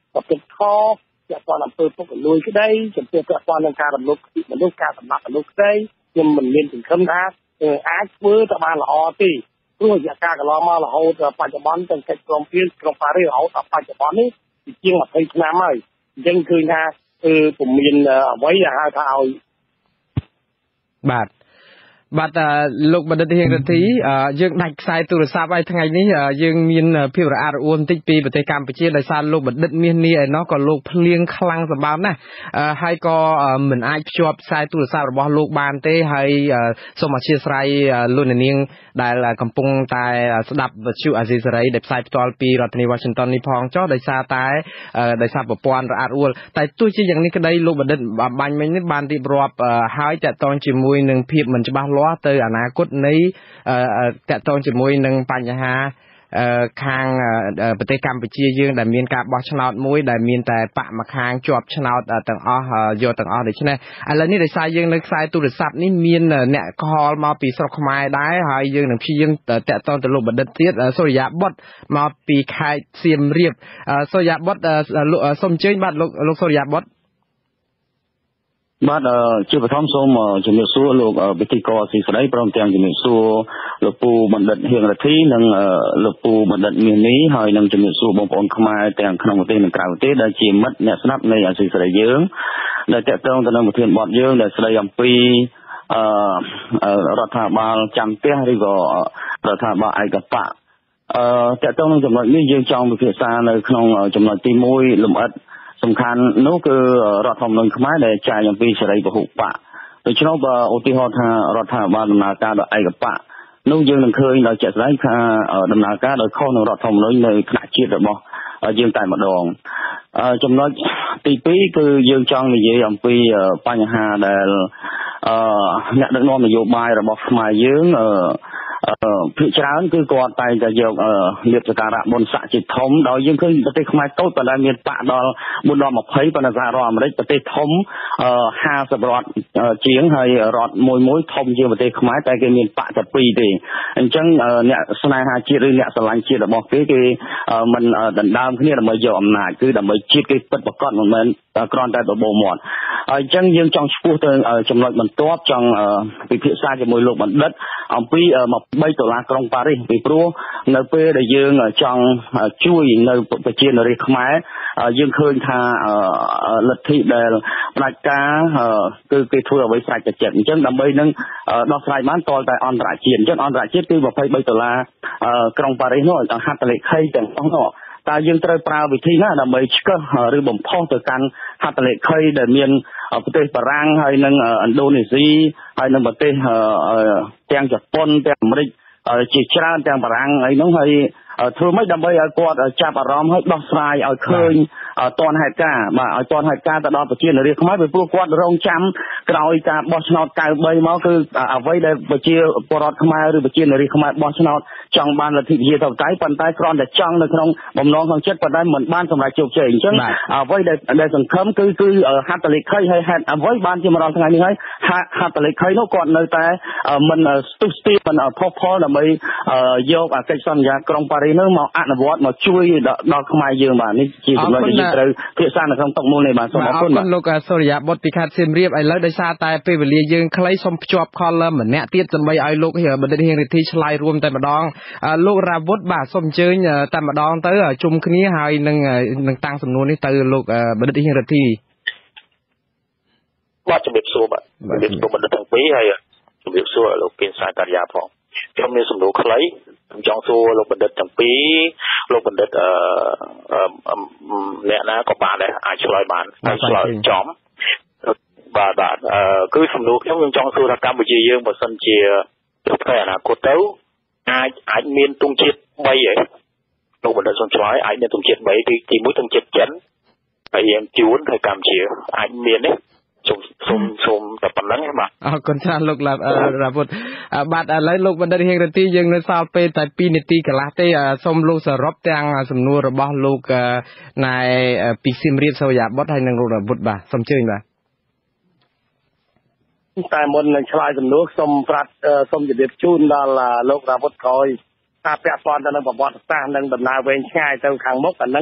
ប្រតិខជាព័ន្ធអំពើពុករលួយក្តីចំពោះពាក់ព័ន្ធនឹងការរំលោភសិទ្ធិមនុស្សការសម្លាប់មនុស្សក្តីខ្ញុំមិនមានសង្ឃឹមថាអាចធ្វើទៅបានល្អទេព្រោះរយៈកាលកន្លងមករហូតបច្ចុប្បន្នទាំងកិច្ចព្រមព្រៀងក្រុងប៉ារីសរហូតដល់បច្ចុប្បន្ននេះជាងยี่สิบឆ្នាំហើយអញ្ចឹងឃើញថាគឺពុំមានអ្វីដែលហៅថាឲ្យបាទបាទលោកបណ្ឌិតហៀងរទ្ធីយើងដាច់ខ្សែទូរស័ព្ទហើយថ្ងៃនេះយើងមានភាពរអាក់រអួលបន្តិចពីប្រទេសកម្ពុជាដោយសារលោកបណ្ឌិតមាសនេះឯណោះក៏លោកភ្លៀងខ្លាំងសម្បើមណាស់ហើយក៏មិនអាចភ្ជាប់ខ្សែទូរស័ព្ទរបស់លោកបានទេហើយសូមអធិស្ឋានលោកនាងដែលកំពុងតែស្ដាប់វិទ្យុអាស៊ីសេរីដែលផ្សាយផ្ទាល់ពីរដ្ឋធានី Washington នេះផងចុះដោយសារតែដោយសារប្រព័ន្ធរអាក់រអួលតែទោះជាយ៉ាងនេះក្តីលោកបណ្ឌិតបាញ់មិញនេះបានរៀបរាប់ហើយតាក់ទងជាមួយនឹងភាពមិនច្បាស់លាស់ទៅអនាគតនៃតាក់ទងជាមួយនឹងបញ្ហាខាងប្រទេសកម្ពុជាយើងដែលមានការបោះឆ្នោតមួយដែលមានតែបកមួយខាងជាប់ឆ្នោតទាំងអស់យកទាំងអស់ដូច្នេះឥឡូវនេះដោយសារយើងនៅខ្សែទូរស័ព្ទនេះមានអ្នកខលមកពីស្រុកខ្មែរដែរហើយយើងនឹងព្យាយាមតាក់ទងទៅលោកបណ្ឌិតទៀតសូរិយាបុត្រមកពីខេត្តសៀមរាបសូរិយាបុត្រសូមអញ្ជើញបាទលោកលោកសូរិយាបុត្របាទជាបឋមសូមជំរាបសួរលោកវិទ្យករស៊ីស្រីព្រមទាំងជំរាបសួរលោកពូបណ្ឌិតហៀងរទ្ធីនិងលោកពូបណ្ឌិតមាសនេះហើយនឹងជំរាបសួរបងប្អូនខ្មែរទាំងក្នុងប្រទេសនិងក្រៅប្រទេសដែលជាមិត្តអ្នកស្ដាប់នៃអាស៊ីសេរីយើងដែលតាក់ទងទៅនឹងប្រធានបទយើងដែលស្ដីអំពីអឺរដ្ឋាភិបាលចាំផ្ទះឬក៏រដ្ឋាភិបាលឯកបកអឺតាក់ទងនឹងចំណុចនេះយើងចង់ពិភាក្សានៅក្នុងចំណុចទីមួយលម្អិតសំខាន់នោះគឺរដ្ឋធម្មនុញ្ញខ្មែរដែលចែងអំពីសេរីពហុបកដូច្នោះបើឧទាហរណ៍ថារដ្ឋាភិបាលដំណើរការដោយឯកបកនោះយើងនឹងឃើញដោយជាក់ស្ដែងថាដំណើរការដោយខុសនឹងរដ្ឋធម្មនុញ្ញនៅថ្នាក់ជាតិរបស់យើងតែម្ដងចំណុចទីពីរគឺយើងចង់និយាយអំពីបញ្ហាដែលអ្នកដឹកនាំនយោបាយរបស់ខ្មែរយើងភាគច្រើនគឺគាត់តែងតែយកលៀបសក្ការៈបុណ្យស័ក្តិជាធំដោយយើងឃើញប្រទេសខ្មែរតូចប៉ុន្តែមានបកដល់bốnដល់ยี่สิบប៉ុន្តែសហរដ្ឋអាមេរិកប្រទេសធំห้าสิบរដ្ឋជាងហើយរដ្ឋមួយមួយធំជាងប្រទេសខ្មែរតែគេមានបកតែពីរទេអញ្ចឹងអ្នកស្នេហាជាតិឬអ្នកស្រឡាញ់ជាតិរបស់គេគេមិនដណ្ដើមគ្នាដើម្បីយកអំណាចគឺដើម្បីជាតិគេពិតប្រាកដមិនមែនគ្រាន់តែបបោមាត់ហើយអញ្ចឹងយើងចង់ឈ្មោះទៅចំណុចបន្ទាប់ចង់ពិភាក្សាជាមួយលោកបណ្ឌិតអំពីยี่สิบដុល្លារក្រុងប៉ារីសពីព្រោះនៅពេលដែលយើងចង់ជួយនៅប្រជាជនរាស្ត្រខ្មែរយើងឃើញថាលទ្ធិដែលផ្ដាច់ការគឺគេធ្វើអ្វីស្រេចតែចិត្តអញ្ចឹងដើម្បីនឹងដោះស្រាយបានតលតែអន្តរជាតិអញ្ចឹងអន្តរជាតិគឺยี่สิบដុល្លារក្រុងប៉ារីសនោះហត្ថលេខីទាំងអស់នោះតើយើងត្រូវប្រើវិធីណាដើម្បីឆ្កឹះឬបំផុសទៅកាន់ហត្ថលេខីដែលមានប្រទេសបារាំងហើយនិងឥណ្ឌូនេស៊ីហើយនិងប្រទេសទាំងជប៉ុនទាំងអាមេរិកជាច្រើនទាំងបារាំងអីនោះហើយធ្វើម៉េចដើម្បីឲ្យគាត់ចាប់អារម្មណ៍ហើយដោះស្រាយឲ្យឃើញតនហេតុការបាទឲ្យតនហេតុការទៅដល់ប្រជាជនរាស្ត្រខ្មែរពីព្រោះគាត់រងចាំក្រោយការបោះឆ្នោត九三មកគឺអ្វីដែលប្រជាពលរដ្ឋខ្មែរឬប្រជាជនរាស្ត្រខ្មែរបោះឆ្នោតចង់បានលទ្ធិប្រជាធិបតេយ្យប៉ុន្តែគ្រាន់តែចង់នៅក្នុងបំណងក្នុងចិត្តប៉ុន្តែមិនបានសម្រេចជោគជ័យអញ្ចឹងអ្វីដែលដែលសង្ឃឹមគឺគឺហត្ថលេខីហើយហេតុអ្វីបានជាមកដល់ថ្ងៃនេះហើយហត្ថលេខីនោះគាត់នៅតែមិនស្ទុះស្ទាបមិនផុសផុលដើម្បីយកកិច្ចសន្យាក្រុងប៉ារីសនោះមកអនុវត្តមកជួយដល់ខ្មែរយើងបាទនេះជាចំណុចដែលយើងត្រូវភាសានៅក្នុងតុមូលនេះបាទសូមអរគុណបាទលោកសូរិយាបុត្រពីខេត្តសៀមរាបឥឡូវដោយសារតែពេលវេលាយើងខ្លីសូមភ្ជាប់ខលម្នាក់ទៀតដើម្បីឲ្យលោកបណ្ឌិតហៀងរិទ្ធីឆ្លើយរួមតែម្ដងលោករាវុធបាទសូមអញ្ជើញតែម្ដងទៅជុំគ្នាហើយនឹងនឹងតាំងសំណួរនេះទៅលោកបណ្ឌិតហៀងរិទ្ធីបាទជំរាបសួរបាទជំរាបសួរបណ្ឌិតទាំងពីរហើយជំរាបសួរលោកពីនសាការីយ៉ាផងខ្ញុំមានសំណួរខ្លីខ្ញុំចង់សួរលោកបណ្ឌិតទាំងពីរលោកបណ្ឌិតអឺអ្នកណាក៏បានដែរអាចឆ្លើយបានហើយឆ្លើយចំបាទបាទអឺគឺសំណួរខ្ញុំខ្ញុំចង់សួរថាកម្ពុជាយើងបើសិនជាទៅផ្នែកអនាគតទៅអាចអាចមានទង់ជាតិបីហ៎លោកបណ្ឌិតសូមឆ្លើយអាចមានទង់ជាតិបីទីទីមួយទង់ជាតិចិនហើយយើងជួនហើយកម្ពុជាអាចមានទេសូមសូមសូមតែប៉ុណ្្នឹងបាទអរគុណច្រើនលោករាវុធបាទឥឡូវលោកបណ្ឌិតហៀងរិទ្ធីយើងនៅសល់ពេលតែពីរនាទីកន្លះទេសូមលោកសរុបទាំងសំណួររបស់លោកណែពីសៀមរាបសូរិយាបុត្រហើយនិងលោករាវុធបាទសូមអញ្ជើញបាទតែមុននឹងឆ្លើយសំណួរសូមប្រាប់សូមជម្រាបជូនដល់លោករាវុធក្រោយថាពាក់ព័ន្ធទៅនឹងប្រវត្តិសាស្ត្រនិងដំណើរវែងឆ្ងាយទៅខាងមុខអានឹង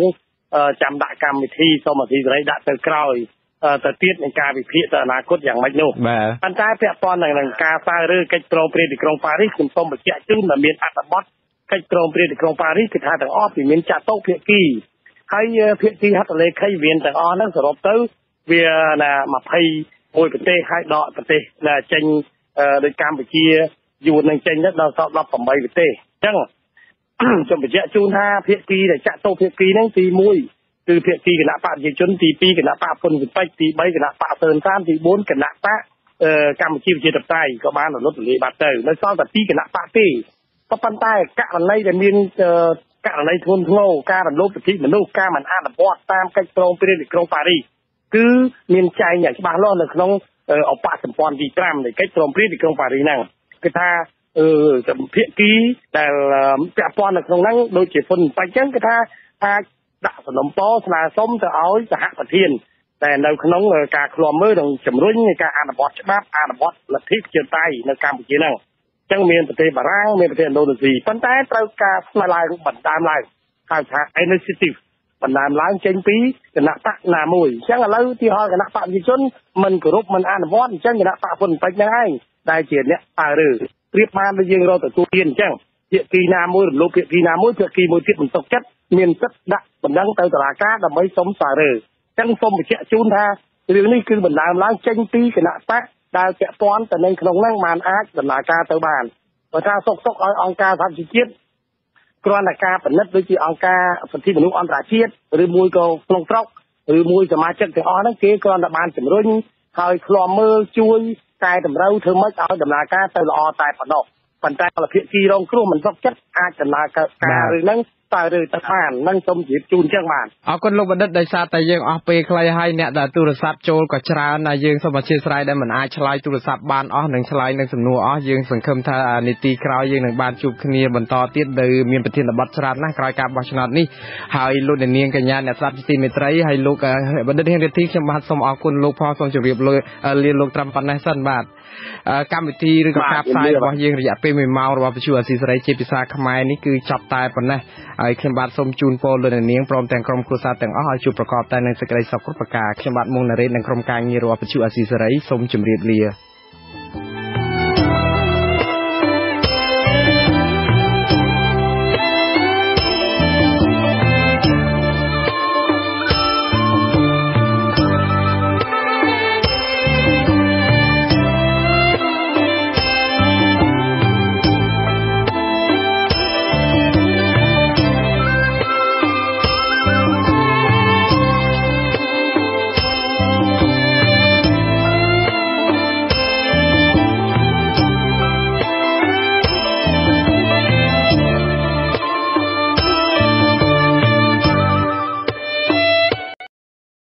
ចាំដាក់កម្មវិធីសូមអធិស្ឋានដាក់ទៅក្រោយទៅទៀតនឹងការវិភាគទៅអនាគតយ៉ាងម៉េចនោះប៉ុន្តែពាក់ព័ន្ធនឹងការសើឬកិច្ចព្រមព្រៀងទីក្រុងប៉ារីសខ្ញុំសូមបញ្ជាក់ជូនដែលមានអត្ថបទកិច្ចព្រមព្រៀងទីក្រុងប៉ារីសគឺថាទាំងអស់ពីមានចាត់តុភាគីហើយភាគីហត្ថលេខីវិនទាំងអស់ហ្នឹងសរុបទៅវាណាยี่สิบเอ็ดប្រទេសហើយដកប្រទេសចេញដោយកម្ពុជាយួននឹងចេញទៅដល់សល់สิบแปดប្រទេសអញ្ចឹងខ្ញុំបញ្ជាក់ជូនថាភាគីដែលចាក់តោភាគីហ្នឹងទីoneគឺភាគីគណៈបកប្រជាជនទីtwoគណៈបកពុនសិបិចទីthreeគណៈបកសឿនសានទីfourគណៈបកកម្ពុជាប្រជាធិបតេយ្យក៏បានរលត់រលាយបាត់ទៅនៅសល់តែtwoគណៈបកទេក៏ប៉ុន្តែករណីដែលមានករណីធ្ងន់ធ្ងរការរំលោភសិទ្ធិមនុស្សការមិនអនុវត្តតាមកិច្ចព្រមព្រៀងទីក្រុងប៉ារីសគឺមានចែងយ៉ាងច្បាស់លាស់នៅក្នុងឧបសម្ព័ន្ធទីfiveនៃកិច្ចព្រមព្រៀងទីក្រុងប៉ារីសហ្នឹងគឺថាអឺភាគីដែលពាក់ព័ន្ធនៅក្នុងហ្នឹងដូចជាហ៊ុនបច្ចុប្បន្នគឺថាអាចដាក់សំណុំពរស្នើសុំទៅឲ្យសហប្រធានតែនៅក្នុងការឃ្លាំមើលនិងជំរុញការអនុវត្តច្បាប់អនុវត្តលទ្ធិប្រជាធិបតេយ្យនៅកម្ពុជាហ្នឹងអញ្ចឹងមានប្រទេសបារាំងមានប្រទេសឥណ្ឌូនេស៊ីប៉ុន្តែត្រូវការស្នើឡើងបណ្ដាំឡើងហៅថា initiative បណ្ដាំឡើងចេញពីគណៈបកណាមួយអញ្ចឹងឥឡូវទីហោគណៈបកប្រជាជនមិនគោរពមិនអនុវត្តអញ្ចឹងគណៈបកហ៊ុនបច្ចហ្នឹងឯងដែលជាអ្នកតើឬប្រៀបបានដូចយើងរកទទួលទានអញ្ចឹងភាគីណាមួយរំលោភភាគីណាមួយភាគីមួយទៀតមិនទុកចិត្តមានសិទ្ធិដាក់បណ្ដឹងទៅតុលាការដើម្បីសុំសាររើអញ្ចឹងសូមបញ្ជាក់ជូនថារឿងនេះគឺបណ្ដាលឡើងចេញពីគណៈបកដែលពាក់ព័ន្ធទៅនឹងក្នុងហ្នឹងបានអាចដំណើរការទៅបានបើថាសុកសុកឲ្យអង្គការសហជីវជាតិគ្រាន់តែការពិនិត្យដូចជាអង្គការសិទ្ធិមនុស្សអន្តរជាតិឬមួយក៏ក្នុងស្រុកឬមួយសមាជិកទាំងអស់ហ្នឹងគេគ្រាន់តែបានជំរុញហើយឃ្លាំមើលជួយកែតម្រូវធ្វើម៉េចឲ្យដំណើរការទៅល្អតែប៉ុណ្ណោះប៉ុន្តែkalauភាគីរងគ្រោះមិនសុខចិត្តអាចដំណើរការរឿងហ្នឹងតើឬទៅបាននឹងសូមជម្រាបជូនចឹងបានអរគុណលោកបណ្ឌិតដោយសារតែយើងអស់ពេលខ្លីហើយអ្នកដែលទូរស័ព្ទចូលក៏ច្រើនហើយយើងសូមអធិស្ឋានដែលមិនអាចឆ្លើយទូរស័ព្ទបានអស់និងឆ្លើយនឹងសំណួរអស់យើងសង្ឃឹមថានីតិក្រោយយើងនឹងបានជួបគ្នាបន្តទៀតដោយមានប្រធានបទច្រើនណាស់ក្រោយការបោះឆ្នោតនេះហើយលោកនាងកញ្ញាអ្នកស្ដាប់ទីមេត្រីហើយលោកបណ្ឌិតហេងរិទ្ធីខ្ញុំបាទសូមអរគុណលោកផងសូមជម្រាបលាលោកត្រឹមប៉ុណ្ណេះសិនបាទកម្មវិធីឬក៏ការផ្សាយរបស់យើងរយៈពេលoneម៉ោងរបស់វិទ្យុអាស៊ីសេរីជាភាសាខ្មែរនេះគឺចប់តែប៉ុណ្ណេះហើយខ្ញុំបាទសូមជូនពរលោកនាងព្រមទាំងក្រុមគ្រួសារទាំងអស់ឲ្យជួបប្រកបតែនឹងសេចក្តីសុខគ្រប់ប្រការខ្ញុំបាទមុងណារ៉េតនិងក្រុមការងាររបស់វិទ្យុអាស៊ីសេរីសូមជម្រាបលា